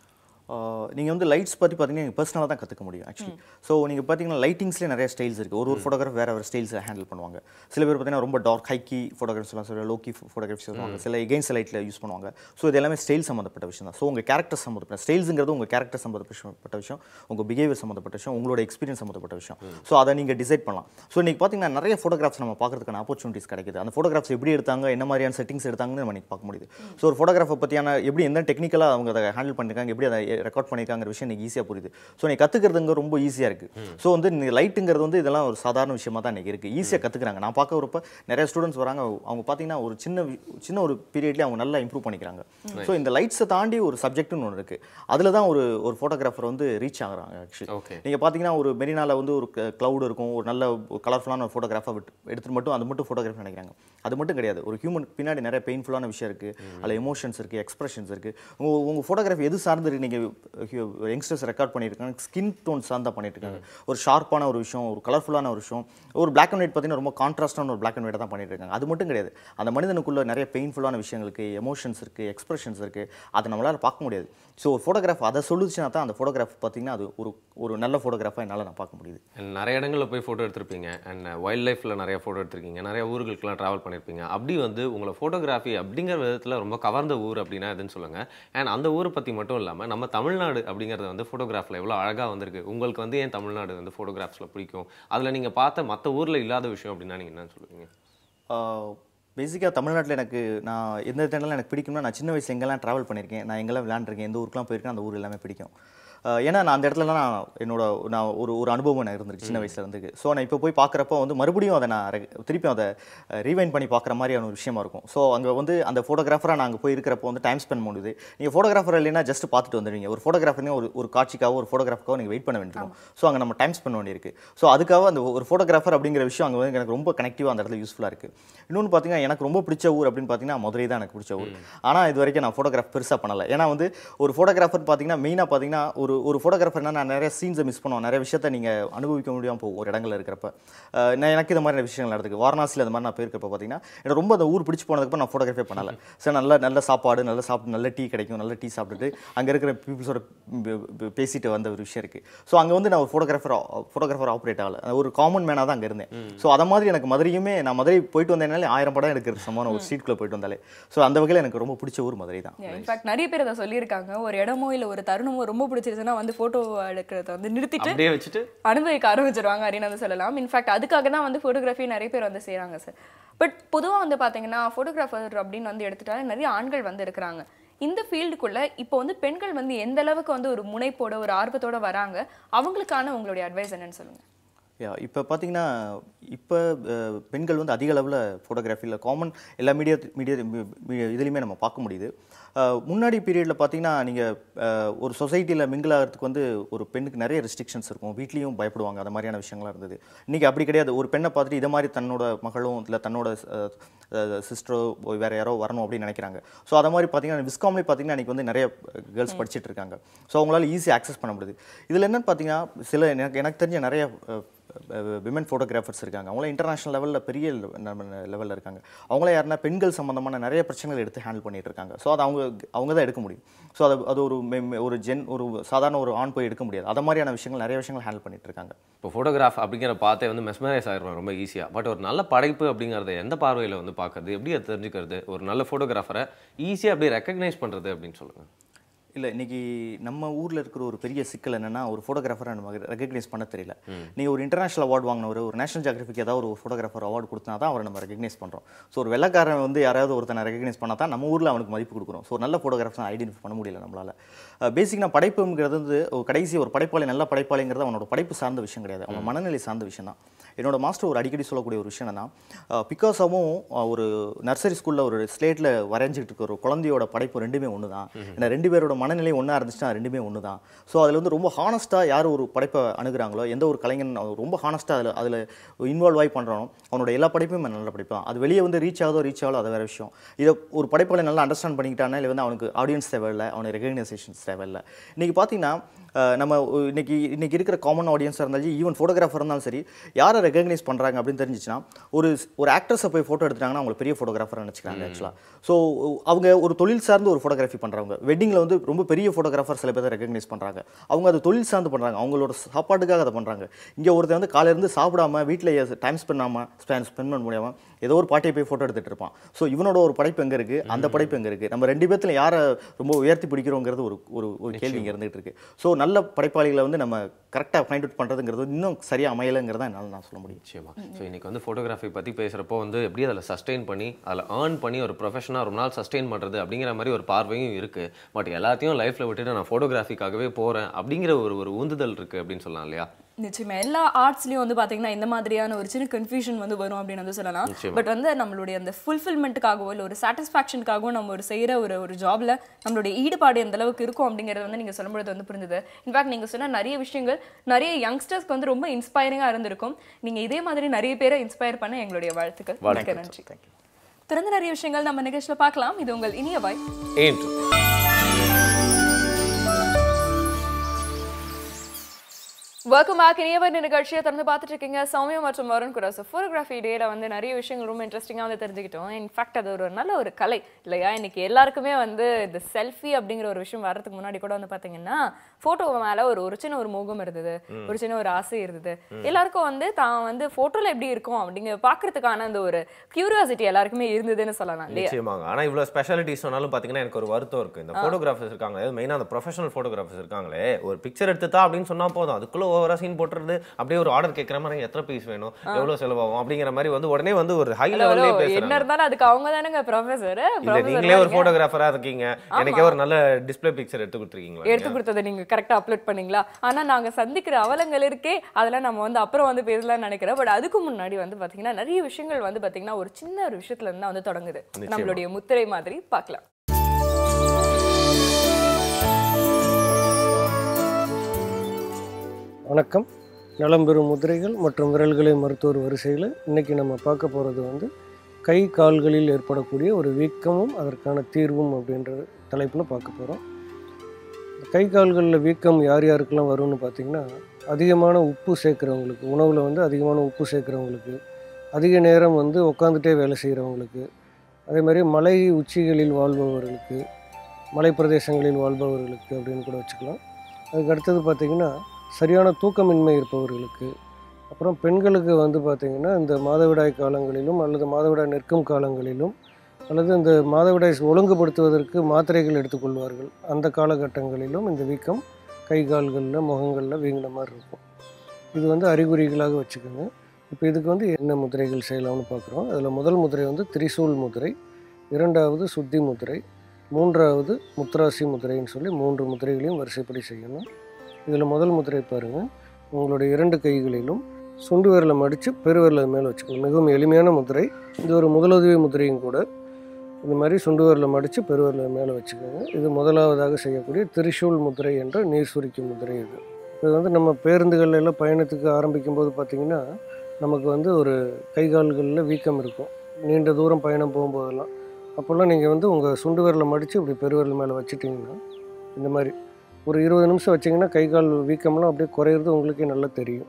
நீங்கள் வந்து லைட்ஸ் பற்றி பார்த்தீங்கன்னா நீங்கள் பர்சனலாக தான் கற்றுக்க முடியும் ஆக்சுவலி. ஸோ நீங்கள் பார்த்தீங்கன்னா லைட்டிங்ஸ்லேயே நிறைய ஸ்டைல்ஸ் இருக்குது. ஒரு ஒரு ஃபோட்டோகிராஃப் வேறு வேறு ஸ்டைல்ஸில் ஹேண்டில் பண்ணுவாங்க. சில பேர் பார்த்தீங்கன்னா ரொம்ப டார்க் ஹைக்கி ஃபோட்டோகிராஃப்ஸ் எல்லாம் சொல்லுவாங்க, லோக்கி ஃபோட்டோகிராஃப்ஸ் சொல்லுவாங்க, சில எகெயின்ஸ்ட் லைட்டில் யூஸ் பண்ணுவாங்க. ஸோ இது எல்லாமே ஸ்டைல் சம்மந்தப்பட்ட விஷயம் தான். ஸோ உங்கள் கேரக்டர் சம்மந்தப்பட்ட ஸ்டைல்ஸுங்கிறது உங்கள் கேரக்டர் சம்மந்தப்பட்ட விஷயம், உங்கள் பிஹேவியர் சம்மந்தப்பட்ட விஷயம், உங்களோட எக்ஸ்பீரியன்ஸ் சம்மந்தப்பட்ட விஷயம். ஸோ அதை நீங்கள் டிசைட் பண்ணலாம். ஸோ இன்றைக்கி பார்த்தீங்கன்னா நிறைய ஃபோட்டோகிராஃப்ஸ் நம்ம பார்க்கறதுக்கான ஆப்பர்ச்சுனிட்டிஸ் கிடைக்குது. அந்த ஃபோட்டோகிராஃப்ஸ் எப்படி எடுத்தாங்க, என்ன மாதிரியான செட்டிங்ஸ் எடுத்தாங்கன்னு நம்ம இன்றைக்கி பார்க்க முடியுது. ஸோ ஒரு ஃபோட்டோகிராஃபை பற்றியான எப்படி எந்த டெக்னிக்கலாக அவங்க அதை ஹேண்டில் பண்ணியிருக்காங்க, எப்படி அதை ரெக்கார்ட் பண்ணியிருக்காங்க விஷயம் எனக்கு ஈஸியாக புரியுது. ஸோ நீ கற்றுக்கிறதுங்க ரொம்ப ஈஸியாக இருக்குது. ஸோ வந்து நீங்கள் லைட்டுங்கிறது வந்து இதெல்லாம் ஒரு சாதாரண விஷயமா தான் இன்றைக்கி இருக்குது. ஈஸியாக கற்றுக்குறாங்க. நான் பார்க்க வரப்போ நிறைய ஸ்டூடெண்ட்ஸ் வராங்க, அவங்க பார்த்தீங்கன்னா ஒரு சின்ன சின்ன ஒரு பீரியட்லேயே அவங்க நல்லா இம்ப்ரூவ் பண்ணிக்கிறாங்க. ஸோ இந்த லைட்ஸை தாண்டி ஒரு சப்ஜெக்ட்னு ஒன்று இருக்குது. அதில் தான் ஒரு ஒரு ஃபோட்டோகிராஃபர் வந்து ரீச் ஆகுறாங்க ஆக்சுவலி. நீங்கள் பார்த்தீங்கன்னா ஒரு மெரினாவில் வந்து ஒரு க்ளவுட் இருக்கும், ஒரு நல்ல கலர்ஃபுல்லான ஒரு ஃபோட்டோகிராஃபை எடுத்துகிட்டு மட்டும் அது மட்டும் ஃபோட்டோகிராஃபி நினைக்கிறாங்க. அது மட்டும் கிடையாது. ஒரு ஹியூமன் பின்னாடி நிறைய பெயின்ஃபுல்லான விஷயம் இருக்குது, அதில் எமோஷன்ஸ் இருக்குது, எக்ஸ்பிரஷன்ஸ் இருக்குது. உங்கள் உங்கள் ஃபோட்டோகிராஃபி எது சார்ந்து நீங்கள் யங்ஸ்டர்ஸ் ரெக்கார்ட் பண்ணியிருக்காங்க, ஸ்கின் டோன் சார்ந்தா பண்ணிட்டு இருக்காங்க. ஒரு ஷார்ப்பான ஒரு விஷயம், ஒரு கலர்ஃபுல்லான ஒரு விஷயம், ஒரு பிளாக் அண்ட் ஒயிட் பார்த்தீங்கன்னா ரொம்ப கான்ட்ராஸ்டான ஒரு பிளாக் அண்ட் ஒயிட் தான் பண்ணிட்டு இருக்காங்க. அது மட்டும் கிடையாது, அந்த மனிதனுக்குள்ள நிறைய பெயின்ஃபுல்லான விஷயங்களுக்கு எமோஷன்ஸ் இருக்குது, எக்ஸ்பிரஷன்ஸ் இருக்குது, அதை நம்மளால் பார்க்க முடியாது. ஸோ ஒரு ஃபோட்டோகிராஃப் அதை சொல்லுச்சுன்னா தான் அந்த ஃபோட்டோகிராஃப் பார்த்தீங்கன்னா அது ஒரு ஒரு நல்ல ஃபோட்டோகிராஃபாக என்னால் நான் பார்க்க முடியுது. நிறைய இடங்களில் போய் ஃபோட்டோ எடுத்திருப்பீங்க, அண்ட் வைல்ட் லைஃப்பில் நிறைய ஃபோட்டோ எடுத்திருக்கீங்க, நிறைய ஊர்களுக்கெல்லாம் ட்ராவல் பண்ணியிருப்பீங்க. அப்படி வந்து உங்களை ஃபோட்டோகிராஃபி அப்படிங்கிற விதத்தில் ரொம்ப கவர்ந்த ஊர் அப்படின்னா எதுன்னு சொல்லுங்கள். அண்ட் அந்த ஊரை பற்றி மட்டும் இல்லாமல் நம்ம தமிழ்நாடு அப்படிங்கிறத வந்து ஃபோட்டோகிராஃபில் எவ்வளோ அழகாக வந்திருக்கு, உங்களுக்கு வந்து ஏன் தமிழ்நாடு வந்து ஃபோட்டோகிராஃப்ஸில் பிடிக்கும், அதில் நீங்கள் பார்த்த மற்ற ஊரில் இல்லாத விஷயம் அப்படின்னா நீங்கள் என்ன சொல்லுவீங்க? பேசிக்காக தமிழ்நாட்டில் எனக்கு நான் எந்த இடத்துல எனக்கு பிடிக்கும்னா, நான் சின்ன வயசில் எங்கெல்லாம் ட்ராவல் பண்ணியிருக்கேன், நான் எங்கெல்லாம் விளையாண்டுருக்கேன், எந்த ஊருக்குலாம் போயிருக்கேன், அந்த ஊர் எல்லாமே பிடிக்கும். ஏன்னா நான் அந்த இடத்துலலாம் நான் என்னோட நான் ஒரு ஒரு அனுபவம் எனக்கு இருந்திருக்கு சின்ன வயசுல இருந்து. ஸோ நான் இப்போ போய் பார்க்குறப்போ வந்து மறுபடியும் அதை நான் திருப்பி அதை ரீவைண்ட் பண்ணி பார்க்குற மாதிரியான ஒரு விஷயமா இருக்கும். ஸோ அங்கே வந்து அந்த ஃபோட்டோகிராஃபராக நான் அங்கே போய் இருக்கிறப்போ வந்து டைம் ஸ்பெண்ட் பண்ணுது. நீங்கள் ஃபோட்டோகிராஃபர் இல்லைன்னா ஜஸ்ட் பார்த்துட்டு வந்துடுவீங்க. ஒரு ஃபோட்டோகிராஃபர்னே ஒரு ஒரு காட்சிக்காக ஒரு ஃபோட்டோகிராஃபாக நீங்கள் வெயிட் பண்ண வேண்டியிருக்கும். ஸோ அங்கே நம்ம டைம் ஸ்பெண்ட் வேண்டியிருக்கு. ஸோ அதுக்காக அந்த ஒரு ஃபோட்டோகிராஃபர் அப்படிங்கிற விஷயம் அங்கே வந்து எனக்கு ரொம்ப கனெக்டிவாக அந்த இடத்துல யூஸ்ஃபுல்லாக இருக்குது. இன்னொன்று பார்த்தீங்கன்னா எனக்கு ரொம்ப பிடிச்ச ஊர் அப்படின்னு பார்த்தீங்கன்னா மதுரை தான் எனக்கு பிடிச்ச ஊர். ஆனால் இது வரைக்கும் நான் ஃபோட்டோகிராஃப் பெருசாக பண்ணலை. ஏன்னா வந்து ஒரு ஃபோட்டோகிராஃபர் பார்த்தீங்கன்னா மெயினாக பார்த்தீங்கன்னா ஒரு ஒரு ஃபோட்டோகிராஃபர் நான் நிறைய சீன்ஸை மிஸ் பண்ணுவோம், நிறைய விஷயத்தை நீங்கள் அனுபவிக்க முடியாமல் போகும் ஒரு இடங்களில் இருக்கிறப்ப. நான் எனக்கு இந்த மாதிரி விஷயங்கள் நடக்குது. வாரணாசியில் அந்த மாதிரி நான் போயிருக்கப்போ பார்த்தீங்கன்னா எனக்கு ரொம்ப அந்த ஊர் பிடிச்சி போனதுக்கு நான் ஃபோட்டோகிராஃபே பண்ணலை. சார் நல்ல நல்ல சாப்பாடு, நல்ல சாப்பிட்டு, நல்ல டீ கிடைக்கும், நல்ல டீ சாப்பிட்டுட்டு அங்கே இருக்கிற பீப்புள்ஸோட பேசிட்டு வந்த ஒரு விஷயம் இருக்குது. ஸோ அங்கே வந்து நான் ஒரு ஃபோட்டோகிராஃபர் ஃபோட்டோகிராஃபர் ஆப்ரேட் ஆகலை, ஒரு காமன் மேனாக தான் அங்கே இருந்தேன். ஸோ அதை மாதிரி எனக்கு மதுரையுமே, நான் மதுரை போயிட்டு வந்தேனாலே ஆயிரம் படம் எடுக்கிறது சமான ஒரு ஸ்ட்ரீட்குள்ளே போயிட்டு வந்தாலே. ஸோ அந்த வகையில் எனக்கு ரொம்ப பிடிச்ச ஊர் மதுரை தான். இன்ஃபேக்ட் நிறைய பேர் அதை சொல்லியிருக்காங்க, ஒரு இடமோ இல்லை ஒரு தருணமோ ரொம்ப பிடிச்சிருச்சுன்னா வந்து ஃபோட்டோ எடுக்கிறத வந்து நிறுத்திட்டு அப்படியே வச்சுட்டு அனுபவிக்க ஆரம்பிச்சிருவாங்க அப்படின்னு வந்து சொல்லலாம். இன்ஃபேக்ட் அதுக்காக தான் வந்து ஃபோட்டோகிராஃபி நிறைய பேர் வந்து செய்கிறாங்க சார். பட் பொதுவாக வந்து பார்த்தீங்கன்னா ஃபோட்டோகிராஃபர் அப்படின்னு வந்து எடுத்துட்டாலே நிறைய ஆண்கள் வந்து இருக்கிறாங்க. இந்த ஃபீல்டுக்குள்ள இப்போ வந்து பெண்கள் வந்து எந்த அளவுக்கு வந்து ஒரு முனைப்போட ஒரு ஆர்வத்தோட வராங்க, அவங்களுக்கான உங்களுடைய அட்வைஸ் என்னன்னு சொல்லுங்கள். யா இப்போ பார்த்தீங்கன்னா இப்போ பெண்கள் வந்து அதிக அளவில் ஃபோட்டோகிராஃபியில் காமன் எல்லா மீடியா மீடியா இதுலேயுமே நம்ம பார்க்க முடியுது. முன்னாடி பீரியடில் பார்த்தீங்கன்னா நீங்கள் ஒரு சொசைட்டியில் மிங்கிள் ஆகிறதுக்கு வந்து ஒரு பெண்ணுக்கு நிறைய ரெஸ்ட்ரிக்ஷன்ஸ் இருக்கும், வீட்லேயும் பயப்படுவாங்க, அந்த மாதிரியான விஷயங்கள்லாம் இருந்தது. இன்றைக்கி அப்படி கிடையாது. ஒரு பெண்ணை பார்த்துட்டு இதை மாதிரி தன்னோட மகளும் இல்லை தன்னோட சிஸ்டரோ வேறு யாரோ வரணும் அப்படின்னு நினைக்கிறாங்க. ஸோ அதை மாதிரி பார்த்தீங்கன்னா விஸ்காம்லேயே பார்த்தீங்கன்னா இன்றைக்கி வந்து நிறைய கேர்ள்ஸ் படிச்சுட்டு இருக்காங்க. ஸோ அவங்களால ஈஸியாக ஆக்சஸ் பண்ண முடியுது. இதில் என்னென்னு பார்த்தீங்கன்னா சில எனக்கு எனக்கு தெரிஞ்ச நிறைய விமன் ஃபோட்டோகிராஃபர்ஸ் இருக்காங்க. அவங்களாம் இன்டர்நேஷனல் லெவலில் பெரிய லெவலில் இருக்காங்க. அவங்களே யாருன்னா பெண்கள் சம்மந்தமான நிறைய பிரச்சனைகள் எடுத்து ஹேண்டில் பண்ணிட்டு இருக்காங்க. ஸோ அது அவங்க அவங்க தான் எடுக்க முடியும். ஸோ அது அது ஒரு ஒரு ஜென் ஒரு சாதாரண ஒரு ஆண் போய் எடுக்க முடியாது. அது மாதிரியான விஷயங்கள் நிறைய விஷயங்கள் ஹேண்டில் பண்ணிட்டு இருக்காங்க. இப்போ ஃபோட்டோகிராஃப் அப்படிங்கிற பார்த்தே வந்து மெஸ்மரைஸ் ஆகிடும் ரொம்ப ஈஸியாக. பட் ஒரு நல்ல படைப்பு அப்படிங்கிறத எந்த பார்வையில் வந்து பார்க்குறது, எப்படி அதை தெரிஞ்சுக்கிறது, ஒரு நல்ல ஃபோட்டோகிராஃபரை ஈஸியாக அப்படியே ரெக்கக்னைஸ் பண்ணுறது அப்படின்னு சொல்லுங்கள். இல்லை, இன்றைக்கி நம்ம ஊரில் இருக்கிற ஒரு பெரிய சிக்கல் என்னென்னா, ஒரு ஃபோட்டோகிராஃபரை நம்ம ரெகக்னைஸ் பண்ண தெரியல. நீங்கள் ஒரு இன்டர்நேஷனல் அவார்டு வாங்கினவர், ஒரு நேஷனல் ஜியோகிராஃபிக் ஏதாவது ஒரு ஃபோட்டோகிராஃபர் அவார்டு கொடுத்தா தான் அவரை நம்ம ரெகக்னைஸ் பண்ணுறோம். ஸோ ஒரு வெள்ளக்காரன் வந்து யாராவது ஒருத்தனை ரெகக்னைஸ் பண்ணால் தான் நம்ம ஊரில் அவனுக்கு மதிப்பு கொடுக்குறோம். ஸோ நல்ல ஃபோட்டோகிராஃபர்ஸ் ஐடென்டிஃபை பண்ண முடியல நம்மளால். பேசிக் நான் படைப்புங்கிறது வந்து கடைசி ஒரு படைப்பாளி, நல்ல படைப்பாளிங்கிறது அவனோட படைப்பு சார்ந்த விஷயம் கிடையாது, அவன் மனநிலை சார்ந்த விஷயம் தான். என்னோட மாஸ்டர் ஒரு அடிக்கடி சொல்லக்கூடிய ஒரு விஷயம் என்னன்னா, பிகாஸாவும் ஒரு நர்சரி ஸ்கூலில் ஒரு ஸ்லேட்டில் வரைஞ்சிட்டு இருக்க ஒரு குழந்தையோட படைப்பு ரெண்டுமே ஒன்று தான். ஏன்னா ரெண்டு பேரோட மனநிலை ஒன்றா இருந்துச்சுன்னா ரெண்டுமே ஒன்று தான். ஸோ அதில் வந்து ரொம்ப ஹானஸ்ட்டாக யார் ஒரு படைப்பை அணுகுறாங்களோ, எந்த ஒரு கலைஞன் ரொம்ப ஹானஸ்ட்டாக அதில் அதில் இன்வால்வ் ஆகி பண்ணுறானோ அவனோட எல்லா படைப்புமே நல்ல படைப்பு தான். அது வெளியே வந்து ரீச் ஆகுதோ ரீச் ஆகலோ அது வேறு விஷயம். இதை ஒரு படைப்பாளி நல்லா அண்டர்ஸ்டாண்ட் பண்ணிக்கிட்டானே, இல்லை வந்து அவனுக்கு ஆடியன்ஸ் தேவையில்லை, அவனுக்கு ரெகக்னைசேஷன்ஸ் தேவையில்லை. இன்றைக்கி பார்த்தீங்கன்னா நம்ம இன்னைக்கு இன்னைக்கு இருக்கிற காமன் ஆடியன்ஸாக இருந்தாலும் ஈவன் ஃபோட்டோகிராஃபர் இருந்தாலும் சரி, யாரை ரெகக்னைஸ் பண்ணுறாங்க அப்படின்னு தெரிஞ்சிச்சுன்னா, ஒரு ஒரு ஆக்டர்ஸை போய் ஃபோட்டோ எடுத்துட்டாங்கன்னா அவங்க பெரிய ஃபோட்டோகிராஃபர் நினச்சிக்கிறாங்க ஆக்சுவலாக. ஸோ அவங்க ஒரு தொழில் சார்ந்து ஒரு ஃபோட்டோகிராஃபி பண்ணுறவங்க, வெட்டிங்கில் வந்து ரொம்ப பெரிய ஃபோட்டோகிராஃபர் சில பேர் ரெகக்னைஸ் பண்ணுறாங்க. அவங்க அது தொழில் சார்ந்து பண்ணுறாங்க, அவங்களோட சாப்பாட்டுக்காக அதை பண்ணுறாங்க. இங்கே ஒருத்தர் வந்து காலையிலேருந்து சாப்பிடாம வீட்டில் டைம் ஸ்பெண்ட் ஆகாமல் ஸ்பெண்ட் ஸ்பெண்ட் பண்ண முடியாமல் ஏதோ ஒரு பாட்டியை போய் ஃபோட்டோ எடுத்துகிட்டு இருப்பான். ஸோ இவனோட ஒரு படைப்பு எங்கே இருக்குது, அந்த படைப்பு எங்கே இருக்குது, நம்ம ரெண்டு பேர்த்துல யாரை ரொம்ப உயர்த்தி பிடிக்கிறோங்கிறது ஒரு ஒரு கேள்வி இங்கே இருந்துகிட்டு இருக்கு. ஸோ நல்ல படைப்பாளிகளை வந்து நம்ம கரெக்டாக ஃபைண்ட் அவுட் பண்ணுறதுங்கிறது இன்னும் சரியாக அமையலைங்கிறத என்னால் நான் சொல்ல முடியும். நிச்சயமா. ஸோ இன்றைக்கி வந்து ஃபோட்டோகிராஃபி பற்றி பேசுகிறப்போ வந்து எப்படி அதில் சஸ்டெயின் பண்ணி அதில் ஏர்ன் பண்ணி ஒரு ப்ரொஃபஷனாக ரொம்ப நாள் சஸ்டெயின் பண்ணுறது அப்படிங்கிற மாதிரி ஒரு பார்வையும் இருக்குது. பட் எல்லாத்தையும் லைஃப்பில் விட்டுட்டு நான் ஃபோட்டோகிராஃபிக்காகவே போகிறேன் அப்படிங்கிற ஒரு ஒரு உந்துதல் இருக்குது அப்படின்னு சொல்லலாம் இல்லையா? நிச்சயமா எல்லா ஆர்ட்ஸ்லயும் வந்து பாத்தீங்கன்னா இந்த மாதிரியான ஒரு சின்ன கன்ஃபியூஷன் வந்து வரும் அப்படின்னு வந்து சொல்லலாம். பட் வந்து நம்மளுடைய அந்த ஃபுல்ஃபில்மெண்ட்டுக்காகவோ இல்லை ஒரு சாட்டிஸ்ஃபேக்ஷனுக்காகவோ நம்ம ஒரு செய்யற ஒரு ஒரு ஜாப்ல நம்மளுடைய ஈடுபாடு எந்த அளவுக்கு இருக்கும் அப்படிங்கறது வந்து நீங்க சொல்லும்போது வந்து புரிஞ்சுது. இன்ஃபேக்ட் நீங்க சொன்ன நிறைய விஷயங்கள் நிறைய யங்ஸ்டர்ஸ்க்கு வந்து ரொம்ப இன்ஸ்பைரிங்கா இருந்திருக்கும். நீங்க இதே மாதிரி நிறைய பேரை இன்ஸ்பயர் பண்ண எங்களுடைய வாழ்த்துக்கள். மிக்க நன்றி. தொடர்ந்து நிறைய விஷயங்கள் நம்ம நிகழ்ச்சியில பார்க்கலாம். இது உங்கள் இனியவாய் இன்ட்ரு. Welcome back. இனியவை நிகழ்ச்சியை தொடர்ந்து பார்த்துட்டு இருக்கீங்க. சௌமியா மற்றும் வருண் கூட. ஸோ ஃபோட்டோகிராஃபி டேல வந்து நிறைய விஷயங்கள் ரொம்ப இன்ட்ரெஸ்டிங்காக வந்து தெரிஞ்சுக்கிட்டோம். இன்ஃபேக்ட் அது ஒரு நல்ல ஒரு கலை இல்லையா? இன்னைக்கு எல்லாருக்குமே வந்து இந்த செல்ஃபி அப்படிங்கிற ஒரு விஷயம் வர்றதுக்கு முன்னாடி கூட வந்து பார்த்தீங்கன்னா ஃபோட்டோ மேலே ஒரு ஒரு சின்ன ஒரு மோகம் இருந்தது, ஒரு சின்ன ஒரு ஆசை இருந்தது. எல்லாருக்கும் வந்து தான் வந்து ஃபோட்டோவில் எப்படி இருக்கும் அப்படிங்கிற பார்க்கறதுக்கான அந்த ஒரு கியூரியாசிட்டி எல்லாருக்குமே இருந்ததுன்னு சொல்லலாம் இல்லையா? நிச்சயமாங்க. ஆனால் இவ்வளோ ஸ்பெஷாலிட்டிஸ் சொன்னாலும் பார்த்தீங்கன்னா எனக்கு ஒரு வருத்தம் இருக்குது. இந்த ஃபோட்டோகிராஃபர்ஸ் இருக்காங்க, மெயினாக அந்த ப்ரொஃபஷனல் ஃபோட்டோகிராஃபர்ஸ் இருக்காங்களே, ஒரு பிக்சர் எடுத்துட்டா அப்படின்னு சொன்னால் போதும், அதுக்குள்ள ஓவரா சீன் போட்டுறது, அப்படியே ஒரு ஆர்டர் கேட்குற மாதிரி எத்தனை பீஸ் வேணும், எவ்வளோ செலவாகும் அப்படிங்கிற மாதிரி வந்து உடனே வந்து ஒரு ஹை லெவல்லே பேசுறாங்க. என்ன இருந்தாலும் அதுக்கு அவங்க தானங்க ப்ரொஃபசர். நீங்களே ஒரு ஃபோட்டோகிராஃபரா இருக்கீங்க, எனக்கே ஒரு நல்ல டிஸ்ப்ளே பிக்சர் எடுத்து கொடுத்துருக்கீங்களா? எடுத்து கொடுத்ததை நீங்க கரெக்டா அப்லோட் பண்ணீங்களா? ஆனா நாங்க சந்திக்கிற அவலங்கள் இருக்கே, அதெல்லாம் நம்ம வந்து அப்புறம் வந்து பேசலாம்னு நினைக்கிறோம். பட் அதுக்கு முன்னாடி வந்து பாத்தீங்கன்னா நிறைய விஷயங்கள் வந்து பாத்தீங்கன்னா ஒரு சின்ன ஒரு விஷயத்துல இருந்து வந்து தொடங்குது. நம்மளுடைய முத்திரை மாதிரி பார்க்கலாம். வணக்கம். நலம்பெறும் முதிரைகள் மற்றும் விரல்களை மருத்துவர் வரிசையில் இன்றைக்கி நம்ம பார்க்க போகிறது வந்து கை கால்களில் ஏற்படக்கூடிய ஒரு வீக்கமும் அதற்கான தீர்வும் அப்படின்ற தலைப்பில் பார்க்க போகிறோம். கை கால்களில் வீக்கம் யார் யாருக்கெல்லாம் வரும்னு பார்த்திங்கன்னா, அதிகமான உப்பு சேர்க்குறவங்களுக்கு, உணவில் வந்து அதிகமான உப்பு சேர்க்குறவங்களுக்கு, அதிக நேரம் வந்து உட்காந்துட்டே வேலை செய்கிறவங்களுக்கு, அதே மாதிரி மலை உச்சிகளில் வாழ்பவர்களுக்கு, மலை பிரதேசங்களில் வாழ்பவர்களுக்கு அப்படின்னு கூட வச்சுக்கலாம். அதுக்கு அடுத்தது பார்த்திங்கன்னா சரியான தூக்கமின்மை இருப்பவர்களுக்கு, அப்புறம் பெண்களுக்கு வந்து பார்த்திங்கன்னா இந்த மாதவிடாய் காலங்களிலும் அல்லது மாதவிடாய் நிற்கும் காலங்களிலும் அல்லது இந்த மாதவிடாய் ஒழுங்குபடுத்துவதற்கு மாத்திரைகள் எடுத்துக்கொள்வார்கள், அந்த காலகட்டங்களிலும் இந்த வீக்கம் கை கால்களில் முகங்களில் வீங்கின மாதிரி இருக்கும். இது வந்து அறிகுறிகளாக வச்சுக்கோங்க. இப்போ இதுக்கு வந்து என்ன முதிரைகள் செய்யலாம்னு பார்க்குறோம். அதில் முதல் முதிரை வந்து திரிசூல் முதிரை, இரண்டாவது சுத்தி முதிரை, மூன்றாவது முத்ராசி முதிரைன்னு சொல்லி மூன்று முதிரைகளையும் வரிசைப்படி செய்யணும். இதில் முதல் முதிரை பாருங்கள், உங்களுடைய இரண்டு கைகளிலும் சுண்டு விரலை மடித்து பெருவிரலை மேலே வச்சுக்கணும். மிகவும் எளிமையான முதிரை, இது ஒரு முதலுதவி முதிரையும் கூட. இந்த மாதிரி சுண்டு விரலை மடித்து பெருவிரலை மேலே வச்சுக்கோங்க. இது முதலாவதாக செய்யக்கூடிய திரிசூல் முதிரை என்ற நீர் சுரிக்கும் முதிரை. இது இது வந்து நம்ம பேருந்துகள் எல்லாம் பயணத்துக்கு ஆரம்பிக்கும் போது பார்த்திங்கன்னா நமக்கு வந்து ஒரு கை கால்களில் வீக்கம் இருக்கும், நீண்ட தூரம் பயணம் போகும்போதெல்லாம். அப்போல்லாம் நீங்கள் வந்து உங்கள் சுண்டு விரலை மடித்து இப்படி பெருவிரல் மேலே வச்சுட்டிங்கன்னா, இந்த மாதிரி ஒரு இருபது நிமிஷம் வச்சிங்கன்னா கை கால் வீக்கம்லாம் அப்படியே குறையிறது உங்களுக்கே நல்லா தெரியும்.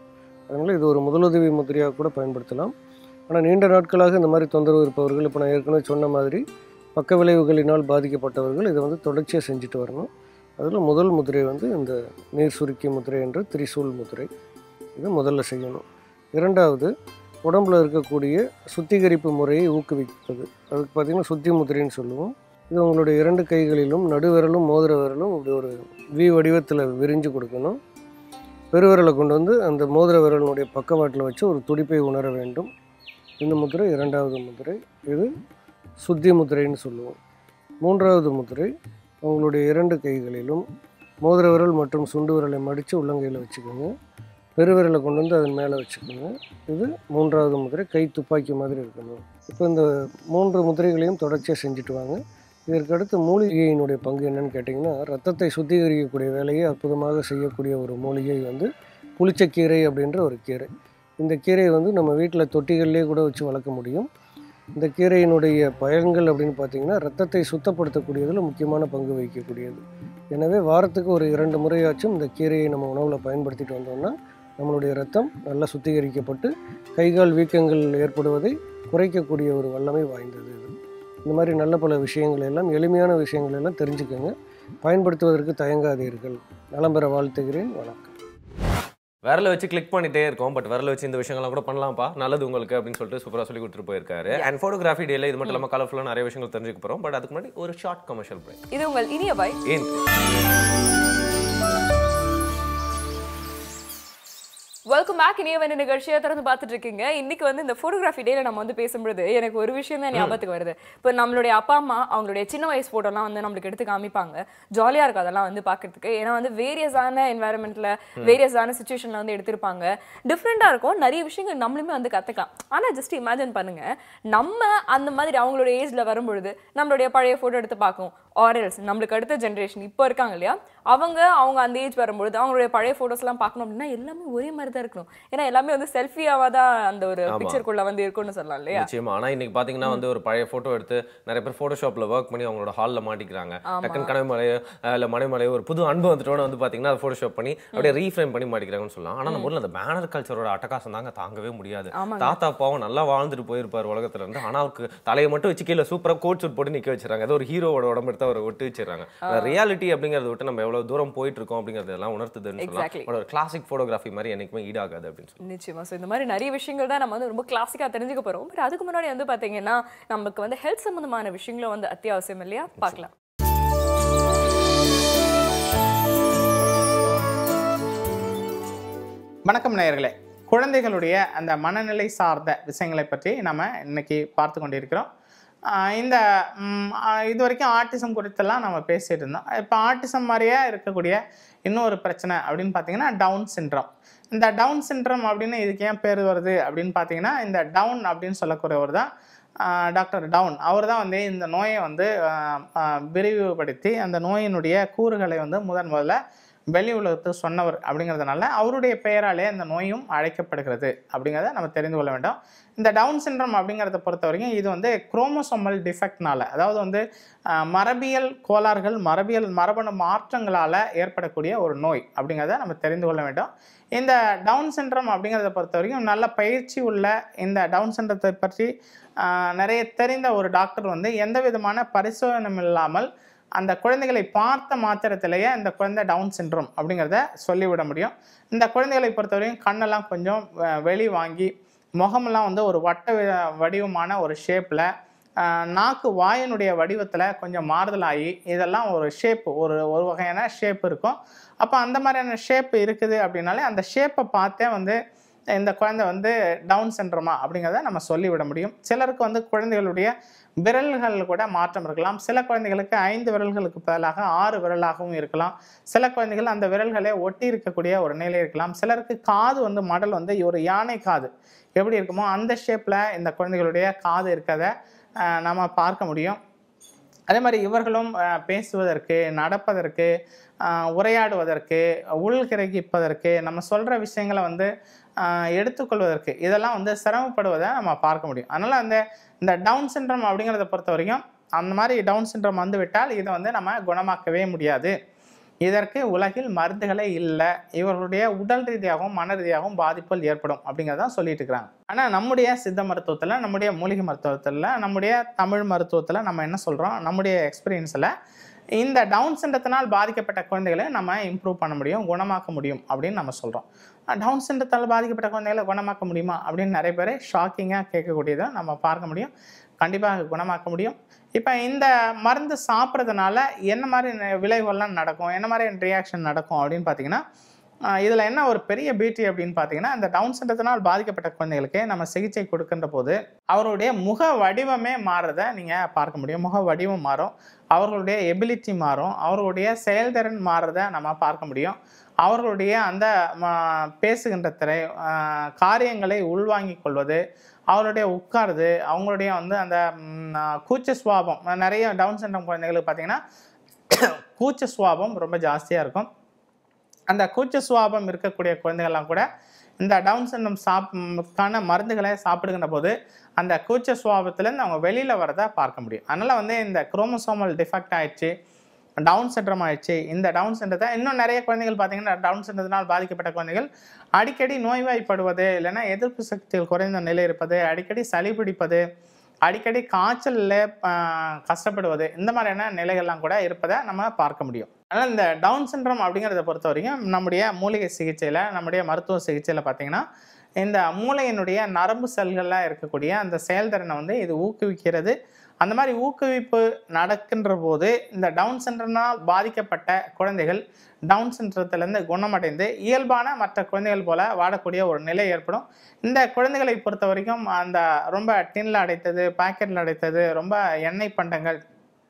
அதனால் இது ஒரு முதலுதவி முத்திரையாக கூட பயன்படுத்தலாம். ஆனால் நீண்ட நாட்களாக இந்த மாதிரி தொந்தரவு இருப்பவர்கள், இப்போ நான் ஏற்கனவே சொன்ன மாதிரி பக்க விளைவுகளினால் பாதிக்கப்பட்டவர்கள் இதை வந்து தொடர்ச்சியாக செஞ்சுட்டு வரணும். அதில் முதல் முதிரை வந்து இந்த நீர் சுருக்கி முதிரை என்ற திரிசூல் முதிரை, இது முதல்ல செய்யணும். இரண்டாவது, உடம்பில் இருக்கக்கூடிய சுத்திகரிப்பு முறையை ஊக்குவிப்பது. அதுக்கு பார்த்திங்கன்னா சுத்தி முதிரைன்னு சொல்லுவோம். இது உங்களுடைய இரண்டு கைகளிலும் நடுவிரலும் மோதிர விரலும் இப்படி ஒரு வி வடிவத்தில் விரிஞ்சு கொடுக்கணும். பெருவிரலை கொண்டு வந்து அந்த மோதிர விரலினுடைய பக்கவாட்டில் வச்சு ஒரு துடிப்பை உணர வேண்டும். இந்த முதிரை இரண்டாவது முதிரை, இது சுத்தி முதிரைன்னு சொல்லுவோம். மூன்றாவது முதிரை, உங்களுடைய இரண்டு கைகளிலும் மோதிர விரல் மற்றும் சுண்டு விரலை மடித்து உள்ளங்கையில் வச்சுக்கோங்க. பெருவிரலை கொண்டு வந்து அதன் மேலே வச்சுக்கோங்க. இது மூன்றாவது முதிரை, கை துப்பாக்கி மாதிரி இருக்கணும். இப்போ இந்த மூன்று முதிரைகளையும் தொடர்ச்சியாக செஞ்சுட்டு வாங்க. இதற்கடுத்து மூலிகையினுடைய பங்கு என்னன்னு கேட்டிங்கன்னா, ரத்தத்தை சுத்திகரிக்கக்கூடிய வேலையை அற்புதமாக செய்யக்கூடிய ஒரு மூலிகை வந்து புளிச்சக்கீரை அப்படின்ற ஒரு கீரை. இந்த கீரையை வந்து நம்ம வீட்டில் தொட்டிகள்லேயே கூட வச்சு வளர்க்க முடியும். இந்த கீரையினுடைய பயன்கள் அப்படின்னு பார்த்திங்கன்னா, ரத்தத்தை சுத்தப்படுத்தக்கூடியதில் முக்கியமான பங்கு வகிக்கக்கூடியது. எனவே வாரத்துக்கு ஒரு இரண்டு முறையாச்சும் இந்த கீரையை நம்ம உணவில் பயன்படுத்திட்டு வந்தோம்னா நம்மளுடைய ரத்தம் நல்லா சுத்திகரிக்கப்பட்டு கைகால் வீக்கங்கள் ஏற்படுவதை குறைக்கக்கூடிய ஒரு வல்லமை வாய்ந்தது இது. இந்த மாதிரி நல்ல பல விஷயங்கள் எல்லாம், எளிமையான விஷயங்கள் எல்லாம் தெரிஞ்சுக்கோங்க. பயன்படுத்துவதற்கு தயங்காதீர்கள். நலம் பெற வாழ்த்துகிறேன். வணக்கம். விரல வச்சு கிளிக் பண்ணிட்டே இருக்கோம், பட் விரல வச்சு இந்த விஷயங்கள்லாம் கூட பண்ணலாம்ப்பா, நல்லது உங்களுக்கு அப்படின்னு சொல்லிட்டு சூப்பராக சொல்லி கொடுத்துட்டு போயிருக்காரு. அண்ட் ஃபோட்டோகிராஃபி டேல இது மட்டும் இல்லாமல் கலர்ஃபுல்லாக நிறைய விஷயங்கள் தெரிஞ்சுக்க போகிறோம். பட் அதுக்கு முன்னாடி ஒரு ஷார்ட் கமர்ஷியல் பிரேக். இது உங்கள் இனியவை இன்று. Welcome back. இனியவை நிகழ்ச்சியை திறந்து பார்த்துட்டு இருக்கீங்க. இன்னைக்கு வந்து இந்த ஃபோட்டோகிராஃபி டேல நம்ம வந்து பேசும்போது எனக்கு ஒரு விஷயம் தான் ஞாபகத்துக்கு வருது. இப்போ நம்மளுடைய அப்பா அம்மா அவங்களுடைய சின்ன வயசு போட்டோலாம் வந்து நம்மளுக்கு எடுத்து காமிப்பாங்க. ஜாலியாக இருக்கும் அதெல்லாம் வந்து பார்க்கறதுக்கு. ஏன்னா வந்து வேரியஸான என்வாயர்மெண்ட்ல வேரியஸான சுச்சுவேஷன்ல வந்து எடுத்திருப்பாங்க. டிஃப்ரெண்டாக இருக்கும். நிறைய விஷயங்கள் நம்மளுமே வந்து கற்றுக்கலாம். ஆனால் ஜஸ்ட் இமேஜின் பண்ணுங்க, நம்ம அந்த மாதிரி அவங்களுடைய ஏஜ்ல வரும்பொழுது நம்மளுடைய பழைய ஃபோட்டோ எடுத்து பார்க்கும். ஆர்எல்ஸ் நம்மளுக்கு அடுத்த ஜென்ரேஷன் இப்போ இருக்காங்க இல்லையா, அவங்க அவங்க அந்த ஏஜ் வரும்பொழுது அவங்களுடைய பழைய ஃபோட்டோஸ்லாம் பார்க்கணும் அப்படின்னா எல்லாமே ஒரே மாதிரி தான் இருக்கணும். ஏன்னா எல்லாமே வந்து செல்ஃபியாவா தான் அந்த ஒரு பிக்சருக்குள்ள வந்து இருக்கும்னு சொல்லலாம் இல்லையா. நிச்சயமா. ஆனா இன்னைக்கு பாத்தீங்கன்னா வந்து ஒரு பழைய போட்டோ எடுத்து நிறைய பேர் போட்டோஷாப்ல ஒர்க் பண்ணி அவங்களோட ஹால்ல மாட்டிக்கிறாங்க. டக்குன்னு கனவுமலையோ இல்ல மனைமலையோ ஒரு புது அன்பு வந்துட்டோன்னு வந்து பாத்தீங்கன்னா அதை போட்டோஷாப் பண்ணி அப்படியே ரீஃப்ரேம் பண்ணி மாட்டிக்கிறாங்கன்னு சொல்லலாம். ஆனா நம்ம ஊர்ல அந்த பேனர் கல்ச்சரோட அட்டகாசம் தாங்க தாங்கவே முடியாது. தாத்தா பாவம் நல்லா வாழ்ந்துட்டு போயிருப்பார் உலகத்துல இருந்து. ஆனா அவருக்கு தலையை மட்டும் வச்சு கீழே சூப்பரா கோட் சூட் போட்டு நிக்க வச்சிருக்காங்க. ஏதோ ஒரு ஹீரோவோட உடம்பு எடுத்து அவரை ஒட்டு வச்சிருக்காங்க. ரியாலிட்டி அப்படிங்கறத விட்டு நம்ம எவ்வளவு தூரம் போயிட்டு இருக்கோம் அப்படிங்கறதெல்லாம் உணர்த்துதுன்னு சொல்லலாம். ஒரு கிளாசிக் போட்டோகிராஃபி மாதிரி என்னைக்குமே ஈடாகாது அப்படின்னு சொல்லி. நிச்சயமா. ஸோ இந்த மாதிரி நிறைய விஷயங்கள் தான் நம்ம வந்து ரொம்ப கிளாசிக்கா தெரிஞ்சுக்க போறோம். பட் அதுக்கு முன்னாடி வந்து பாத்தீங்கன்னா நமக்கு வந்து ஹெல்த் சம்பந்தமான விஷயங்களும் வந்து அத்தியாவசியம் இல்லையா, பார்க்கலாம். வணக்கம் நேயர்களே. குழந்தைகளுடைய அந்த மனநிலை சார்ந்த விஷயங்களை பற்றி நம்ம இன்னைக்கு பார்த்து கொண்டிருக்கிறோம். இந்த இது வரைக்கும் ஆட்டிசம் குறித்தெல்லாம் நம்ம பேசிட்டு இருந்தோம். இப்போ ஆட்டிசம் மாதிரியே இருக்கக்கூடிய இன்னொரு பிரச்சனை அப்படின்னு பார்த்தீங்கன்னா டவுன் சிண்ட்ரம். இந்த டவுன் சிண்ட்ரம் அப்படின்னு இதுக்கு ஏன் பேர் வருது அப்படின்னு பார்த்தீங்கன்னா, இந்த டவுன் அப்படின்னு சொல்லக்கூடியவர் தான் டாக்டர் டவுன். அவர் தான் வந்து இந்த நோயை வந்து விரிவுபடுத்தி அந்த நோயினுடைய கூறுகளை வந்து முதன் முதல்ல வெளி உலகத்துக்கு சொன்னவர் அப்படிங்கிறதுனால அவருடைய பெயராலே அந்த நோயும் அழைக்கப்படுகிறது அப்படிங்கிறத நம்ம தெரிந்து கொள்ள வேண்டும். இந்த டவுன் சிண்ட்ரம் அப்படிங்கிறத பொறுத்த வரைக்கும் இது வந்து குரோமோசோமல் டிஃபெக்ட்னால, அதாவது வந்து மரபியல் கோளாறுகள், மரபியல் மரபணு மாற்றங்களால் ஏற்படக்கூடிய ஒரு நோய் அப்படிங்கிறத நம்ம தெரிந்து கொள்ள வேண்டும். இந்த டவுன் சிண்ட்ரம் அப்படிங்கிறத பொறுத்த வரைக்கும் நல்ல பயிற்சி உள்ள இந்த டவுன் சிண்ட்ரத்தை பற்றி நிறைய தெரிந்த ஒரு டாக்டர் வந்து எந்த விதமான பரிசோதனையும் இல்லாமல் அந்த குழந்தைகளை பார்த்த மாத்திரத்திலேயே இந்த குழந்தை டவுன் சிண்ட்ரம் அப்படிங்கிறத சொல்லிவிட முடியும். இந்த குழந்தைகளை பொறுத்தவரையும் கண்ணெல்லாம் கொஞ்சம் வெளி வாங்கி, முகமெல்லாம் வந்து ஒரு வட்ட வடிவமான ஒரு ஷேப்பில், நாக்கு வாயினுடைய வடிவத்தில் கொஞ்சம் மாறுதலாகி, இதெல்லாம் ஒரு ஷேப், ஒரு ஒரு வகையான ஷேப் இருக்கும். அப்போ அந்த மாதிரியான ஷேப் இருக்குது அப்படின்னாலே அந்த ஷேப்பை பார்த்தே வந்து இந்த குழந்தை வந்து டவுன் சிண்ட்ரமா அப்படிங்கிறத நம்ம சொல்லிவிட முடியும். சிலருக்கு வந்து குழந்தைகளுடைய விரல்கள் கூட மாற்றம் இருக்கலாம். சில குழந்தைகளுக்கு ஐந்து விரல்களுக்கு பதிலாக ஆறு விரலாகவும் இருக்கலாம். சில குழந்தைகள் அந்த விரல்களே ஒட்டி இருக்கக்கூடிய ஒரு நிலை இருக்கலாம். சிலருக்கு காது வந்து மடல் வந்து ஒரு யானை காது எப்படி இருக்குமோ அந்த ஷேப்பில் இந்த குழந்தைகளுடைய காது இருக்கிறத நம்ம பார்க்க முடியும். அதே மாதிரி இவர்களும் பேசுவதற்கு, நடப்பதற்கு, உரையாடுவதற்கு, உள்கிரகிப்பதற்கு, நம்ம சொல்கிற விஷயங்களை வந்து எடுத்துக்கொள்வதற்கு இதெல்லாம் வந்து சிரமப்படுவதை நம்ம பார்க்க முடியும். அதனால் அந்த இந்த டவுன் சிண்ட்ரம் அப்படிங்கிறத பொறுத்த வரைக்கும் அந்த மாதிரி டவுன் சிண்ட்ரம் வந்து விட்டால் இதை வந்து நம்ம குணமாக்கவே முடியாது. இதற்கு உலகில் மருந்துகளே இல்லை, இவர்களுடைய உடல் ரீதியாகவும் மன ரீதியாகவும் பாதிப்புகள் ஏற்படும் அப்படிங்கிறதான் சொல்லிட்டு இருக்கிறாங்க. ஆனால் நம்முடைய சித்த மருத்துவத்தில், நம்முடைய மூலிகை மருத்துவத்தில், நம்முடைய தமிழ் மருத்துவத்தில் நம்ம என்ன சொல்கிறோம், நம்முடைய எக்ஸ்பீரியன்ஸில் இந்த டவுன் சிண்ட்ரத்தினால் பாதிக்கப்பட்ட குழந்தைகளை நம்ம இம்ப்ரூவ் பண்ண முடியும், குணமாக்க முடியும் அப்படின்னு நம்ம சொல்கிறோம். டவுன் சிண்ட்ரத்தால் பாதிக்கப்பட்ட குழந்தைகளை குணமாக்க முடியுமா அப்படின்னு நிறைய பேர் ஷாக்கிங்காக கேட்கக்கூடியதை நம்ம பார்க்க முடியும். கண்டிப்பாக குணமாக்க முடியும். இப்போ இந்த மருந்து சாப்பிட்றதுனால என்ன மாதிரி விளைவுகள்லாம் நடக்கும், என்ன மாதிரி ரியாக்ஷன் நடக்கும் அப்படின்னு பார்த்தீங்கன்னா, இதில் என்ன ஒரு பெரிய பியூட்டி அப்படின்னு பார்த்தீங்கன்னா, இந்த டவுன் சிண்ட்ரத்தினால் பாதிக்கப்பட்ட குழந்தைகளுக்கு நம்ம சிகிச்சை கொடுக்கின்ற போது அவருடைய முக வடிவமே மாறுறதை நீங்கள் பார்க்க முடியும். முக வடிவம் மாறும், அவர்களுடைய எபிலிட்டி மாறும், அவர்களுடைய செயல்திறன் மாறுறதை நம்ம பார்க்க முடியும். அவர்களுடைய அந்த பேசுகின்ற திரை, காரியங்களை உள்வாங்கிக் கொள்வது, அவருடைய உட்காருது, அவங்களுடைய வந்து அந்த கூச்ச சுவாபம், நிறைய டவுன் சிண்ட்ரோம் குழந்தைகளுக்கு பார்த்தீங்கன்னா கூச்ச சுவாபம் ரொம்ப ஜாஸ்தியாக இருக்கும். அந்த கூச்ச சுவாபம் இருக்கக்கூடிய குழந்தைகள்லாம் கூட இந்த டவுன் சிண்ட்ரோம் சாப்பிக்கான மருந்துகளை சாப்பிடுகின்ற போது அந்த கூச்ச சுவாபத்திலேருந்து அவங்க வெளியில் வரதை பார்க்க முடியும். அதனால் வந்து இந்த குரோமோசோமல் டிஃபெக்ட் ஆயிடுச்சு, டவுன் சிண்ட்ரோம் ஆயிடுச்சு, இந்த டவுன் சிண்ட்ரத்தை இன்னும் நிறைய குழந்தைகள் பார்த்தீங்கன்னா டவுன் சிண்ட்ரத்தினால் பாதிக்கப்பட்ட குழந்தைகள் அடிக்கடி நோய்வாய்ப்படுவது, இல்லைன்னா எதிர்ப்பு சக்திகள் குறைந்த நிலை இருப்பது, அடிக்கடி சளி பிடிப்பது, அடிக்கடி காய்ச்சலில் கஷ்டப்படுவது, இந்த மாதிரியான நிலைகள்லாம் கூட இருப்பதை நம்ம பார்க்க முடியும். அதனால் இந்த டவுன் சிண்ட்ரோம் அப்படிங்கிறத பொறுத்த வரைக்கும் நம்முடைய மூலிகை சிகிச்சையில், நம்முடைய மருத்துவ சிகிச்சையில் பார்த்தீங்கன்னா இந்த மூளையினுடைய நரம்பு செல்கள்லாம் இருக்கக்கூடிய அந்த செயல்திறனை வந்து இது ஊக்குவிக்கிறது. அந்த மாதிரி ஊக்குவிப்பு நடக்கின்ற போது இந்த டவுன் சிண்ட்ரோம்னால் பாதிக்கப்பட்ட குழந்தைகள் டவுன் சிண்ட்ரத்திலேருந்து குணமடைந்து இயல்பான மற்ற குழந்தைகள் போல வாழக்கூடிய ஒரு நிலை ஏற்படும். இந்த குழந்தைகளை பொறுத்த வரைக்கும் அந்த ரொம்ப டின்ல அடைத்தது, பாக்கெட்டில் அடைத்தது, ரொம்ப எண்ணெய் பண்டங்கள்,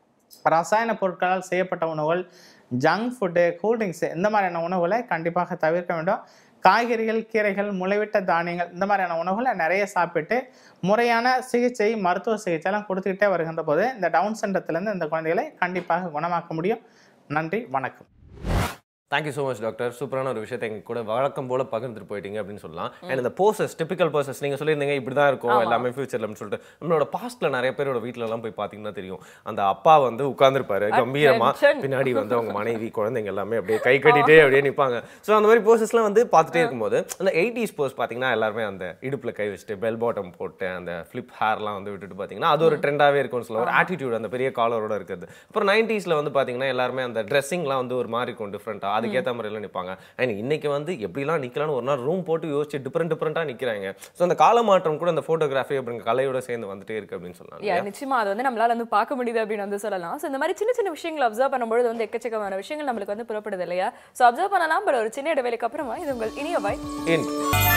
ரசாயன பொருட்களால் செய்யப்பட்ட உணவுகள், ஜங்க் ஃபுட்டு, கூல்ட்ரிங்க்ஸு, இந்த மாதிரியான உணவுகளை கண்டிப்பாக தவிர்க்க வேண்டும். காய்கறிகள், கீரைகள், முளைவிட்ட தானியங்கள், இந்த மாதிரியான உணவுகளை நிறைய சாப்பிட்டு முறையான சிகிச்சை, மருத்துவ சிகிச்சைலாம் கொடுத்துக்கிட்டே வருகின்ற போது இந்த டவுன் சிண்ட்ரத்திலேருந்து இந்த குழந்தைகளை கண்டிப்பாக குணமாக்க முடியும். நன்றி, வணக்கம். Thank you so much doctor. சூப்பரான ஒரு விஷயத்தை எங்க கூட வழக்கம் போல பகிர்ந்துட்டு போயிட்டீங்க அப்படின்னு சொல்லலாம். அண்ட் இந்த போசஸ், டிபிக்கல் போசஸ் நீங்கள் சொல்லியிருந்தீங்க இப்படி தான் இருக்கும் எல்லாமே ஃபியூச்சர்ல அப்படின்னு சொல்லிட்டு, நம்மளோட பாஸ்ட்ல நிறைய பேரோட வீட்டில எல்லாம் போய் பார்த்தீங்கன்னா தெரியும், அந்த அப்பா வந்து உட்கார்ந்துருப்பாரு கம்பீரமா, பின்னாடி வந்து அவங்க மனைவி, குழந்தைங்க எல்லாமே அப்படியே கை கட்டிட்டே அப்படியே நிற்பாங்க. ஸோ அந்த மாதிரி போசஸ்லாம் வந்து பார்த்துட்டே இருக்கும்போது அந்த எயிட்டிஸ் போஸ் பார்த்தீங்கன்னா எல்லாருமே அந்த இடுப்புல கை வச்சுட்டு பெல் பாட்டம் போட்டு அந்த ஃபிளிப் ஹேர்லாம் வந்து விட்டுட்டு பார்த்தீங்கன்னா அது ஒரு ட்ரெண்டாகவே இருக்கும்னு சொல்ல, ஒரு ஆட்டிடியூட் அந்த பெரிய காலரோட இருக்கிறது. அப்புறம் நைன்டிஸ்ல வந்து பார்த்தீங்கன்னா எல்லாருமே அந்த ட்ரெஸ்ஸிங்லாம் வந்து ஒரு மாதிரி இருக்கும், டிஃப்ரெண்ட்டாக, அதுக்கேற்ற மாதிரி எல்லாம் நிற்பாங்க. அண்ட் இன்னைக்கு வந்து எப்படிலாம் நிற்கலான்னு ஒரு நாள் ரூம் போட்டு யோசிச்சு டிஃப்ரெண்ட் டிஃப்ரெண்ட்டாக நிற்கிறாங்க. ஸோ அந்த கால மாற்றம் கூட அந்த ஃபோட்டோகிராஃபி அப்படிங்கிற கலையோட சேர்ந்து வந்துட்டே இருக்கு அப்படின்னு சொல்லலாம். நிச்சயமா அது வந்து நம்மளால வந்து பார்க்க முடியுது அப்படின்னு வந்து சொல்லலாம். ஸோ இந்த மாதிரி சின்ன சின்ன விஷயங்களை அப்சர்வ் பண்ணும்போது வந்து எக்கச்சக்கமான விஷயங்கள் நம்மளுக்கு வந்து புறப்படுது இல்லையா? ஸோ அப்சர்வ் பண்ணலாம். பட் ஒரு சின்ன இடைவேளைக்கு அப்புறமா இது உங்கள் இனியவை இன்று.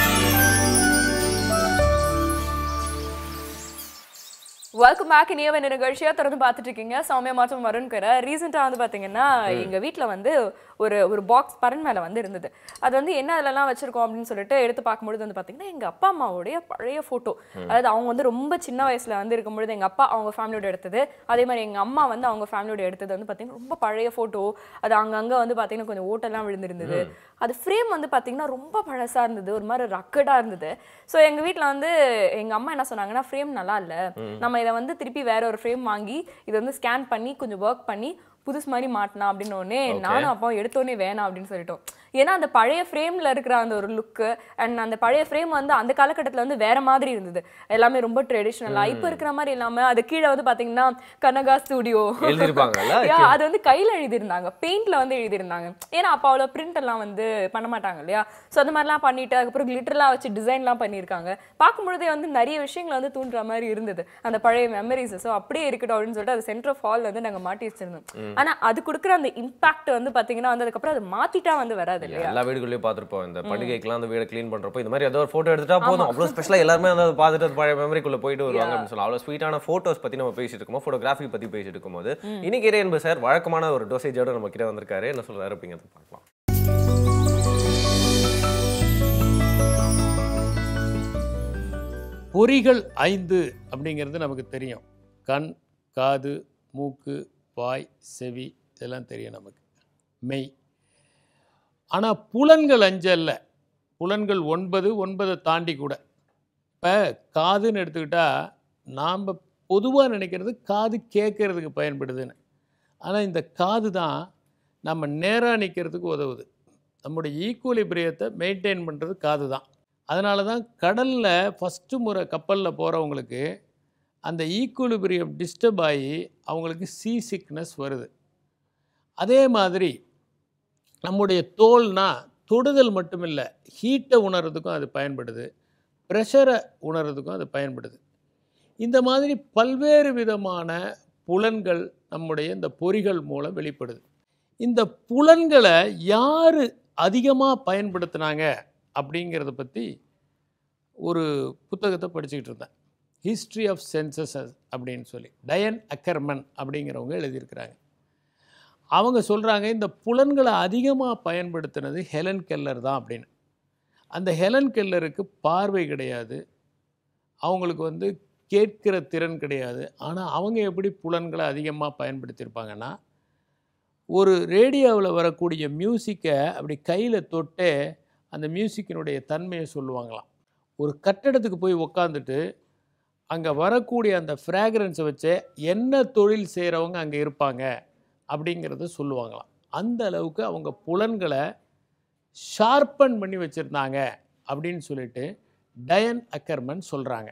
Welcome back. இனியவை நிகழ்ச்சியா தொடர்ந்து பார்த்துட்டு இருக்கீங்க. சௌமியா மாற்றம் வருண்கரை. ரீசெண்டாக வந்து பார்த்தீங்கன்னா எங்க வீட்டில் வந்து ஒரு ஒரு பாக்ஸ் பரன் மேலே வந்து இருந்தது. அது வந்து என்ன அதெல்லாம் வச்சிருக்கோம் அப்படின்னு சொல்லிட்டு எடுத்து பார்க்கும்பொழுது வந்து பார்த்தீங்கன்னா எங்கள் அப்பா அம்மாவுடைய பழைய ஃபோட்டோ. அதாவது அவங்க வந்து ரொம்ப சின்ன வயசில் வந்து இருக்கும்பொழுது எங்கள் அப்பா அவங்க ஃபேமிலியோட எடுத்தது, அதே மாதிரி எங்கள் அம்மா வந்து அவங்க ஃபேமிலியோட எடுத்தது வந்து பார்த்தீங்கன்னா ரொம்ப பழைய ஃபோட்டோ. அது அங்கங்கே வந்து பார்த்தீங்கன்னா கொஞ்சம் ஓட்டெல்லாம் விழுந்திருந்தது. அது ஃப்ரேம் வந்து பார்த்தீங்கன்னா ரொம்ப பழசாக இருந்தது, ஒரு மாதிரி ரக்கடாக இருந்தது. ஸோ எங்கள் வீட்டில் வந்து எங்கள் அம்மா என்ன சொன்னாங்கன்னா, ஃப்ரேம் நல்லா இல்லை, நம்ம இதை வந்து திருப்பி வேற ஒரு ஃப்ரேம் வாங்கி இதை வந்து ஸ்கேன் பண்ணி கொஞ்சம் ஒர்க் பண்ணி புதுசு மாதிரி மாட்டினா அப்படின்னு உடனே நானும் அப்பாவும் எடுத்தோடனே வேணாம் அப்படின்னு சொல்லிட்டோம். ஏன்னா அந்த பழைய ஃப்ரேம்ல இருக்கிற அந்த ஒரு லுக்கு அண்ட் அந்த பழைய ஃப்ரேம் வந்து அந்த காலகட்டத்தில் வந்து வேற மாதிரி இருந்தது, எல்லாமே ரொம்ப ட்ரெடிஷ்னலா. இப்போ இருக்கிற மாதிரி இல்லாம அது கீழே வந்து பாத்தீங்கன்னா கனகா ஸ்டுடியோ அது வந்து கையில எழுதியிருந்தாங்க, பெயிண்ட்ல வந்து எழுதியிருந்தாங்க. ஏன்னா அப்போ அவ்வளோ பிரிண்ட் எல்லாம் வந்து பண்ண மாட்டாங்க இல்லையா? ஸோ அந்த மாதிரிலாம் பண்ணிட்டு அதுக்கப்புறம் கிளிட்டர்லாம் வச்சு டிசைன்லாம் பண்ணியிருக்காங்க. பார்க்கும்பொழுதே வந்து நிறைய விஷயங்களை வந்து தூண்டுற மாதிரி இருந்தது அந்த பழைய மெமரிஸ். ஸோ அப்படியே இருக்கட்டும் அப்படின்னு சொல்லிட்டு அது சென்டர் ஆஃப் ஹால் வந்து நாங்கள் மாட்டி வச்சிருந்தோம். ஆனா அது கொடுக்குற அந்த இம்பாக்ட் வந்து பாத்தீங்கன்னா வந்து அதுக்கப்புறம் அது மாத்திட்டா வந்து வராது. எல்லா வீடுகளையும் பார்த்துருப்போம், இந்த பண்டிகைக்கெல்லாம் அந்த வீடை க்ளீன் பண்றப்போ இந்த மாதிரி ஏதோ ஒரு போட்டோ எடுத்துட்டா போதும், அவ்வளோ ஸ்பெஷலாக எல்லாருமே வந்து அதை பார்த்துட்டு அது பழைய மெமரிக்குள்ள போயிட்டு வருவாங்க அப்படின்னு சொல்லலாம். அவ்வளோ ஸ்வீட்டான ஃபோட்டோஸ் பற்றி நம்ம பேசிட்டு இருக்கோம், ஃபோட்டோகிராஃபி பற்றி பேசிட்டு இருக்கும்போது இன்னைக்கு இறையன்பு சார் வழக்கமான ஒரு டோசேஜோட நம்ம கிட்ட வந்திருக்காரு. என்ன சொல்றாரு அப்படிங்கிறத பார்க்கலாம். பொறிகள் ஐந்து அப்படிங்கிறது நமக்கு தெரியும். கண், காது, மூக்கு, வாய், செவி, இதெல்லாம் தெரியும் நமக்கு, மெய். ஆனால் புலன்கள் அஞ்சு அல்ல, புலன்கள் ஒன்பது, ஒன்பதை தாண்டி கூட. இப்போ காதுன்னு எடுத்துக்கிட்டால் நாம் பொதுவாக நினைக்கிறது காது கேட்கறதுக்கு பயன்படுதுன்னு. ஆனால் இந்த காது தான் நம்ம நேராக நிற்கிறதுக்கு உதவுது. நம்முடைய ஈக்குவலிபிரியத்தை மெயின்டைன் பண்ணுறது காது தான். அதனால தான் கடலில் ஃபஸ்ட்டு முறை கப்பலில் போகிறவங்களுக்கு அந்த ஈக்குவலிபிரியம் டிஸ்டர்ப் ஆகி அவங்களுக்கு சீ சிக்னஸ் வருது. அதே மாதிரி நம்முடைய தோல்னா தொடுதல் மட்டும் இல்லை, ஹீட்டை உணர்றதுக்கும் அது பயன்படுது, ப்ரெஷரை உணர்றதுக்கும் அது பயன்படுது. இந்த மாதிரி பல்வேறு விதமான புலன்கள் நம்முடைய இந்த பொறிகள் மூலம் வெளிப்படுது. இந்த புலன்களை யார் அதிகமாக பயன்படுத்தினாங்க அப்படிங்கிறத பற்றி ஒரு புத்தகத்தை படிச்சுக்கிட்டு இருந்தேன். ஹிஸ்ட்ரி ஆஃப் சென்சஸ் அப்படின்னு சொல்லி டயன் அக்கர்மன் அப்படிங்கிறவங்க எழுதியிருக்கிறாங்க. அவங்க சொல்கிறாங்க இந்த புலன்களை அதிகமாக பயன்படுத்தினது ஹெலன் கெல்லர் தான் அப்படின்னு. அந்த ஹெலன் கெல்லருக்கு பார்வை கிடையாது, அவங்களுக்கு வந்து கேட்கிற திறன் கிடையாது. ஆனால் அவங்க எப்படி புலன்களை அதிகமாக பயன்படுத்தியிருப்பாங்கன்னா, ஒரு ரேடியோவில் வரக்கூடிய மியூசிக்கை அப்படி கையில் தொட்டே அந்த மியூசிக்கினுடைய தன்மையை சொல்லுவாங்களாம். ஒரு கட்டடத்துக்கு போய் உக்காந்துட்டு அங்கே வரக்கூடிய அந்த ஃப்ராக்ரன்ஸை வச்சு என்ன தொழில் செய்கிறவங்க அங்கே இருப்பாங்க அப்படிங்கிறத சொல்லுவாங்களாம். அந்த அளவுக்கு அவங்க புலன்களை ஷார்ப்பன் பண்ணி வச்சுருந்தாங்க அப்படின்னு சொல்லிட்டு டயன் அக்கர்மன் சொல்கிறாங்க.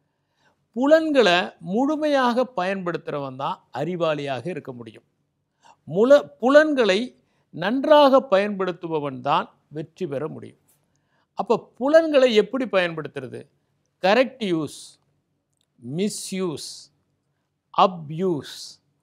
புலன்களை முழுமையாக பயன்படுத்துகிறவன் தான் அறிவாளியாக இருக்க முடியும். முல புலன்களை நன்றாக பயன்படுத்துபவன் தான் வெற்றி பெற முடியும். அப்போ புலன்களை எப்படி பயன்படுத்துறது? Correct use, misuse, abuse,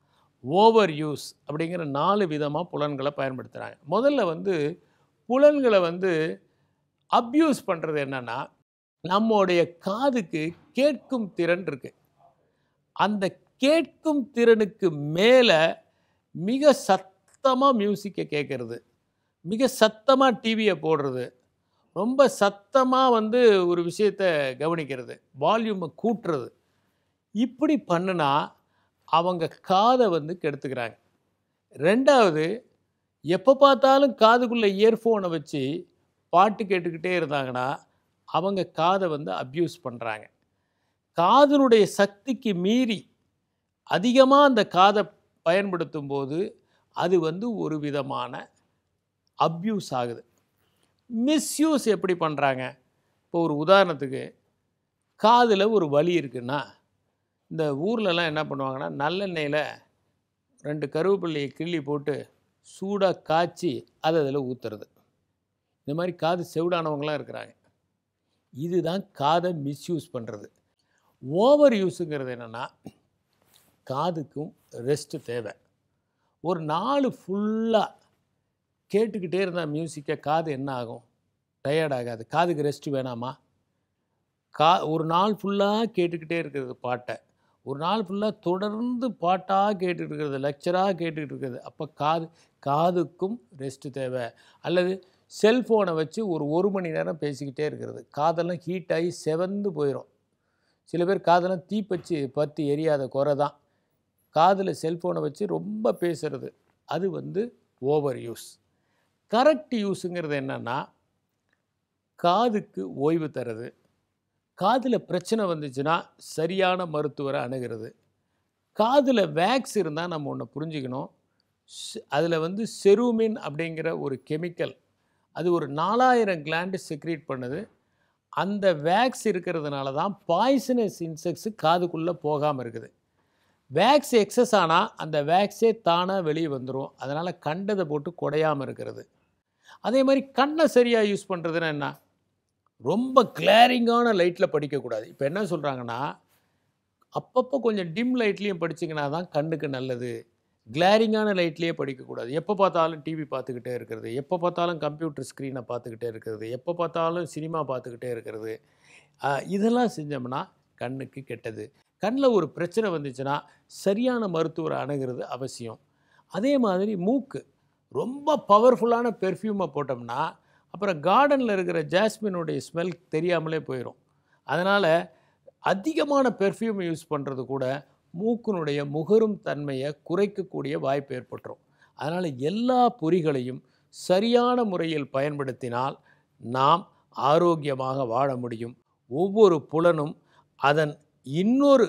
over use அப்படிங்கிற நாலு விதமாக புலன்களை பயன்படுத்துகிறாங்க. முதல்ல வந்து புலன்களை வந்து அப்யூஸ் பண்ணுறது என்னென்னா, நம்முடைய காதுக்கு கேட்கும் திறன் இருக்குது. அந்த கேட்கும் திறனுக்கு மேலே மிக சத்தமாக மியூசிக்கை கேட்குறது, மிக சத்தமாக டிவியை போடுறது, ரொம்ப சத்தமாக வந்து ஒரு விஷயத்தை கவனிக்கிறது, வால்யூமை கூட்டுறது, இப்படி பண்ணுனா அவங்க காதை வந்து கெடுத்துக்கிறாங்க. ரெண்டாவது, எப்போ பார்த்தாலும் காதுக்குள்ளே இயர்ஃபோனை வச்சு பாட்டு கேட்டுக்கிட்டே இருந்தாங்கன்னா அவங்க காதை வந்து அப்யூஸ் பண்ணுறாங்க. காதினுடைய சக்திக்கு மீறி அதிகமாக அந்த காதை பயன்படுத்தும் போது அது வந்து ஒரு விதமான அப்யூஸ் ஆகுது. மிஸ்யூஸ் எப்படி பண்ணுறாங்க? இப்போ ஒரு உதாரணத்துக்கு காதில் ஒரு வலி இருக்குன்னா, இந்த ஊர்லலாம் என்ன பண்ணுவாங்கன்னா, நல்லெண்ணெயில் ரெண்டு கருவேப்பிள்ளையை கிள்ளி போட்டு சூடாக காய்ச்சி அதை அதில் ஊற்றுறது. இந்த மாதிரி காது செவிடானவங்களாம் இருக்கிறாங்க. இதுதான் காதை மிஸ்யூஸ் பண்ணுறது. ஓவர் யூஸுங்கிறது என்னென்னா, காதுக்கும் ரெஸ்ட்டு தேவை. ஒரு நாள் ஃபுல்லாக கேட்டுக்கிட்டே இருந்தால் மியூசிக்கை காது என்ன ஆகும்? டயர்ட் ஆகாது. காதுக்கு ரெஸ்ட்டு வேணாமா? கா ஒரு நாள் ஃபுல்லாக கேட்டுக்கிட்டே இருக்கிறது பாட்டை, ஒரு நாள் ஃபுல்லாக தொடர்ந்து பாட்டாக கேட்டுக்கிட்டு இருக்கிறது, லெக்சராக கேட்டுக்கிட்டு இருக்கிறது, அப்போ காது காதுக்கும் ரெஸ்ட்டு தேவை. அல்லது செல்ஃபோனை வச்சு ஒரு ஒரு மணி நேரம் பேசிக்கிட்டே இருக்கிறது, காதெல்லாம் ஹீட் ஆகி செவந்து போயிடும். சில பேர் காதெல்லாம் தீப்பச்சு பற்றி எரியாத குறை தான். காதில் செல்ஃபோனை வச்சு ரொம்ப பேசுகிறது, அது வந்து ஓவர் யூஸ். கரெக்ட் யூஸுங்கிறது என்னென்னா, காதுக்கு ஓய்வு தருது, காதில் பிரச்சனை வந்துச்சுன்னா சரியான மருத்துவரை அணுகிறது. காதில் வேக்ஸ் இருந்தால் நம்ம ஒன்று புரிஞ்சுக்கணும், அதில் வந்து செருமின் அப்படிங்கிற ஒரு கெமிக்கல், அது ஒரு நாலாயிரம் கிளாண்டு செக்ரீட் பண்ணுது. அந்த வேக்ஸ் இருக்கிறதுனால தான் பாய்சனஸ் இன்செக்ட்ஸு காதுக்குள்ளே போகாமல் இருக்குது. வேக்ஸ் எக்ஸஸ் ஆனால் அந்த வேக்ஸே தானாக வெளியே வந்துடும். அதனால் கண்டதை போட்டு குடையாமல் இருக்கிறது. அதே மாதிரி கண்ணை சரியாக யூஸ் பண்ணுறதுன்னா என்ன? ரொம்ப கிளாரிங்கான லைட்டில் படிக்கக்கூடாது. இப்போ என்ன சொல்கிறாங்கன்னா, அப்பப்போ கொஞ்சம் டிம் லைட்லேயும் படிச்சிங்கன்னா தான் கண்ணுக்கு நல்லது. கிளாரிங்கான லைட்லேயே படிக்கக்கூடாது. எப்போ பார்த்தாலும் டிவி பார்த்துக்கிட்டே இருக்கிறது, எப்போ பார்த்தாலும் கம்ப்யூட்டர் ஸ்க்ரீனை பார்த்துக்கிட்டே இருக்கிறது, எப்போ பார்த்தாலும் சினிமா பார்த்துக்கிட்டே இருக்கிறது, இதெல்லாம் செஞ்சோம்னா கண்ணுக்கு கெட்டது. கண்ணில் ஒரு பிரச்சனை வந்துச்சுன்னா சரியான மருத்துவரை அணுகிறது அவசியம். அதே மாதிரி மூக்கு, ரொம்ப பவர்ஃபுல்லான பெர்ஃப்யூமை போட்டோம்னா அப்புறம் கார்டனில் இருக்கிற ஜாஸ்மினுடைய ஸ்மெல் தெரியாமலே போயிடும். அதனால் அதிகமான பெர்ஃப்யூம் யூஸ் பண்ணுறது கூட மூக்கினுடைய முகரும் தன்மையை குறைக்கக்கூடிய வாய்ப்பு ஏற்பட்டுரும். அதனால் எல்லா பொறிகளையும் சரியான முறையில் பயன்படுத்தினால் நாம் ஆரோக்கியமாக வாழ முடியும். ஒவ்வொரு புலனும் அதன் இன்னொரு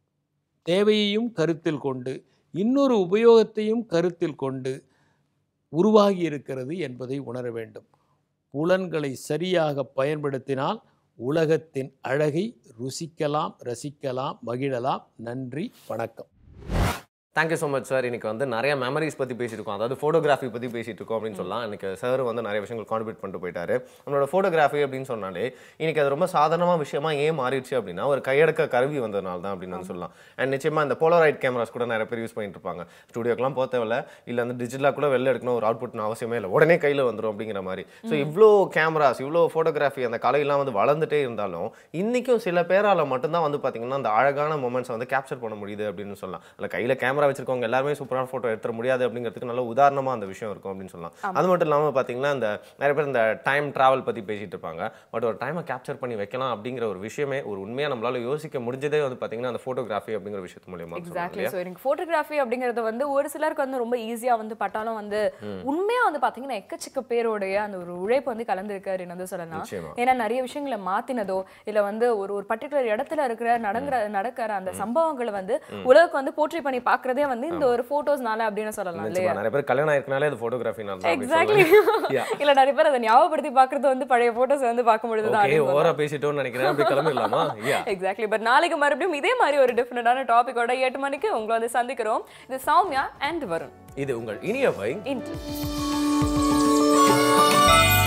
தேவையையும் கருத்தில் கொண்டு, இன்னொரு உபயோகத்தையும் கருத்தில் கொண்டு உருவாகி இருக்கிறது என்பதை உணர வேண்டும். புலன்களை சரியாக பயன்படுத்தினால் உலகத்தின் அழகை ருசிக்கலாம், ரசிக்கலாம், மகிழலாம். நன்றி, வணக்கம். Thank you so much sir. இன்னைக்கு வந்து நிறைய மெமரிஸ் பற்றி பேசியிருக்கோம், அதாவது ஃபோட்டோகிராஃபி பற்றி பேசிட்டு இருக்கோம் அப்படின்னு சொல்லலாம். எனக்கு சார் வந்து நிறைய விஷயங்கள் கான்ட்ரிபியூட் பண்ணிட்டு போயிட்டாரு. நம்மளோட ஃபோட்டோகிராஃபி அப்படின்னு சொன்னாலே இன்னைக்கு அது ரொம்ப சாதாரணமாக விஷயமா ஏன் மாறிடுச்சு அப்படின்னா ஒரு கையடக்க கருவி வந்ததுனால தான் அப்படின்னு வந்து சொல்லலாம். அண்ட் நிச்சயமாக இந்த போலராய்ட் கேமராஸ் கூட நிறைய பேர் யூஸ் பண்ணிட்டு இருப்பாங்க. ஸ்டுடியோக்கெலாம் போக தேவையில்ல, இல்லை வந்து டிஜிட்டலாக கூட வெளில எடுக்கணும், ஒரு அவுட்புட்னு அவசியமே இல்லை, உடனே கையில் வந்துடும் அப்படிங்கிற மாதிரி. ஸோ இவ்வளோ கேமராஸ், இவ்வளோ ஃபோட்டோகிராஃபி அந்த கலையெல்லாம் வந்து வளர்ந்துட்டே இருந்தாலும் இன்றைக்கும் சில பேரால் மட்டும்தான் வந்து பார்த்தீங்கன்னா அந்த அழகான மூமெண்ட்ஸை வந்து கேப்சர் பண்ண முடியுது அப்படின்னு சொல்லலாம். இல்லை கையில் கேமரா வச்சிருக்கவங்க எல்லாருமே சூப்பரான போட்டோ எடுத்துற முடியாது அப்படிங்கிறதுக்கு நல்ல உதாரணமா அந்த விஷயம் இருக்கும் அப்படின்னு சொல்லலாம். அது மட்டும் இல்லாம பாத்தீங்கன்னா இந்த நிறைய பேர் இந்த டைம் டிராவல் பத்தி பேசிட்டு இருப்பாங்க. பட் ஒரு டைமை கேப்சர் பண்ணி வைக்கலாம் அப்படிங்கிற ஒரு விஷயமே ஒரு உண்மையா நம்மளால யோசிக்க முடிஞ்சதே வந்து பாத்தீங்கன்னா அந்த போட்டோகிராஃபி அப்படிங்கிற விஷயத்து மூலமா. எக்ஸாக்ட்லி. ஸோ எனக்கு போட்டோகிராஃபி அப்படிங்கிறது வந்து ஒரு சிலருக்கு வந்து ரொம்ப ஈஸியா வந்து பட்டாலும் வந்து உண்மையா வந்து பாத்தீங்கன்னா எக்கச்சக்க பேரோடைய அந்த ஒரு உழைப்பு வந்து கலந்துருக்காருன்னு வந்து சொல்லலாம். ஏன்னா நிறைய விஷயங்களை மாத்தினதோ இல்ல வந்து ஒரு ஒரு பர்டிகுலர் இடத்துல இருக்கிற நடக்கிற நடக்கிற அந்த சம்பவங்களை வந்து உலகம் வந்து போர்ட்ரே பண்ணி பாக்குறதே வந்து இந்த ஒரு போட்டோஸ்னால அப்படின்னு சொல்லலாம் இல்லையா? நிறைய பேர் கல்யாணம் ஆயிருக்கனாலே அது போட்டோகிராஃபினால தான். எக்ஸாக்ட்லி. இல்ல நிறைய பேர் அதை ஞாபகப்படுத்தி பாக்குறது வந்து பழைய போட்டோஸ் வந்து பார்க்கும்பொழுது தான். ஓகே, ஓவரா பேசிட்டோம்னு நினைக்கிறேன். அப்படி கிளம்பிடலாமா? எக்ஸாக்ட்லி. பட் நாளைக்கு மறுபடியும் இதே மாதிரி ஒரு டிஃபரெண்டான டாபிக்கோட எட்டு மணிக்கு உங்களை வந்து சந்திக்கிறோம். இது சௌமியா அண்ட் வருண். இது உங்கள் இனியவை இன்று.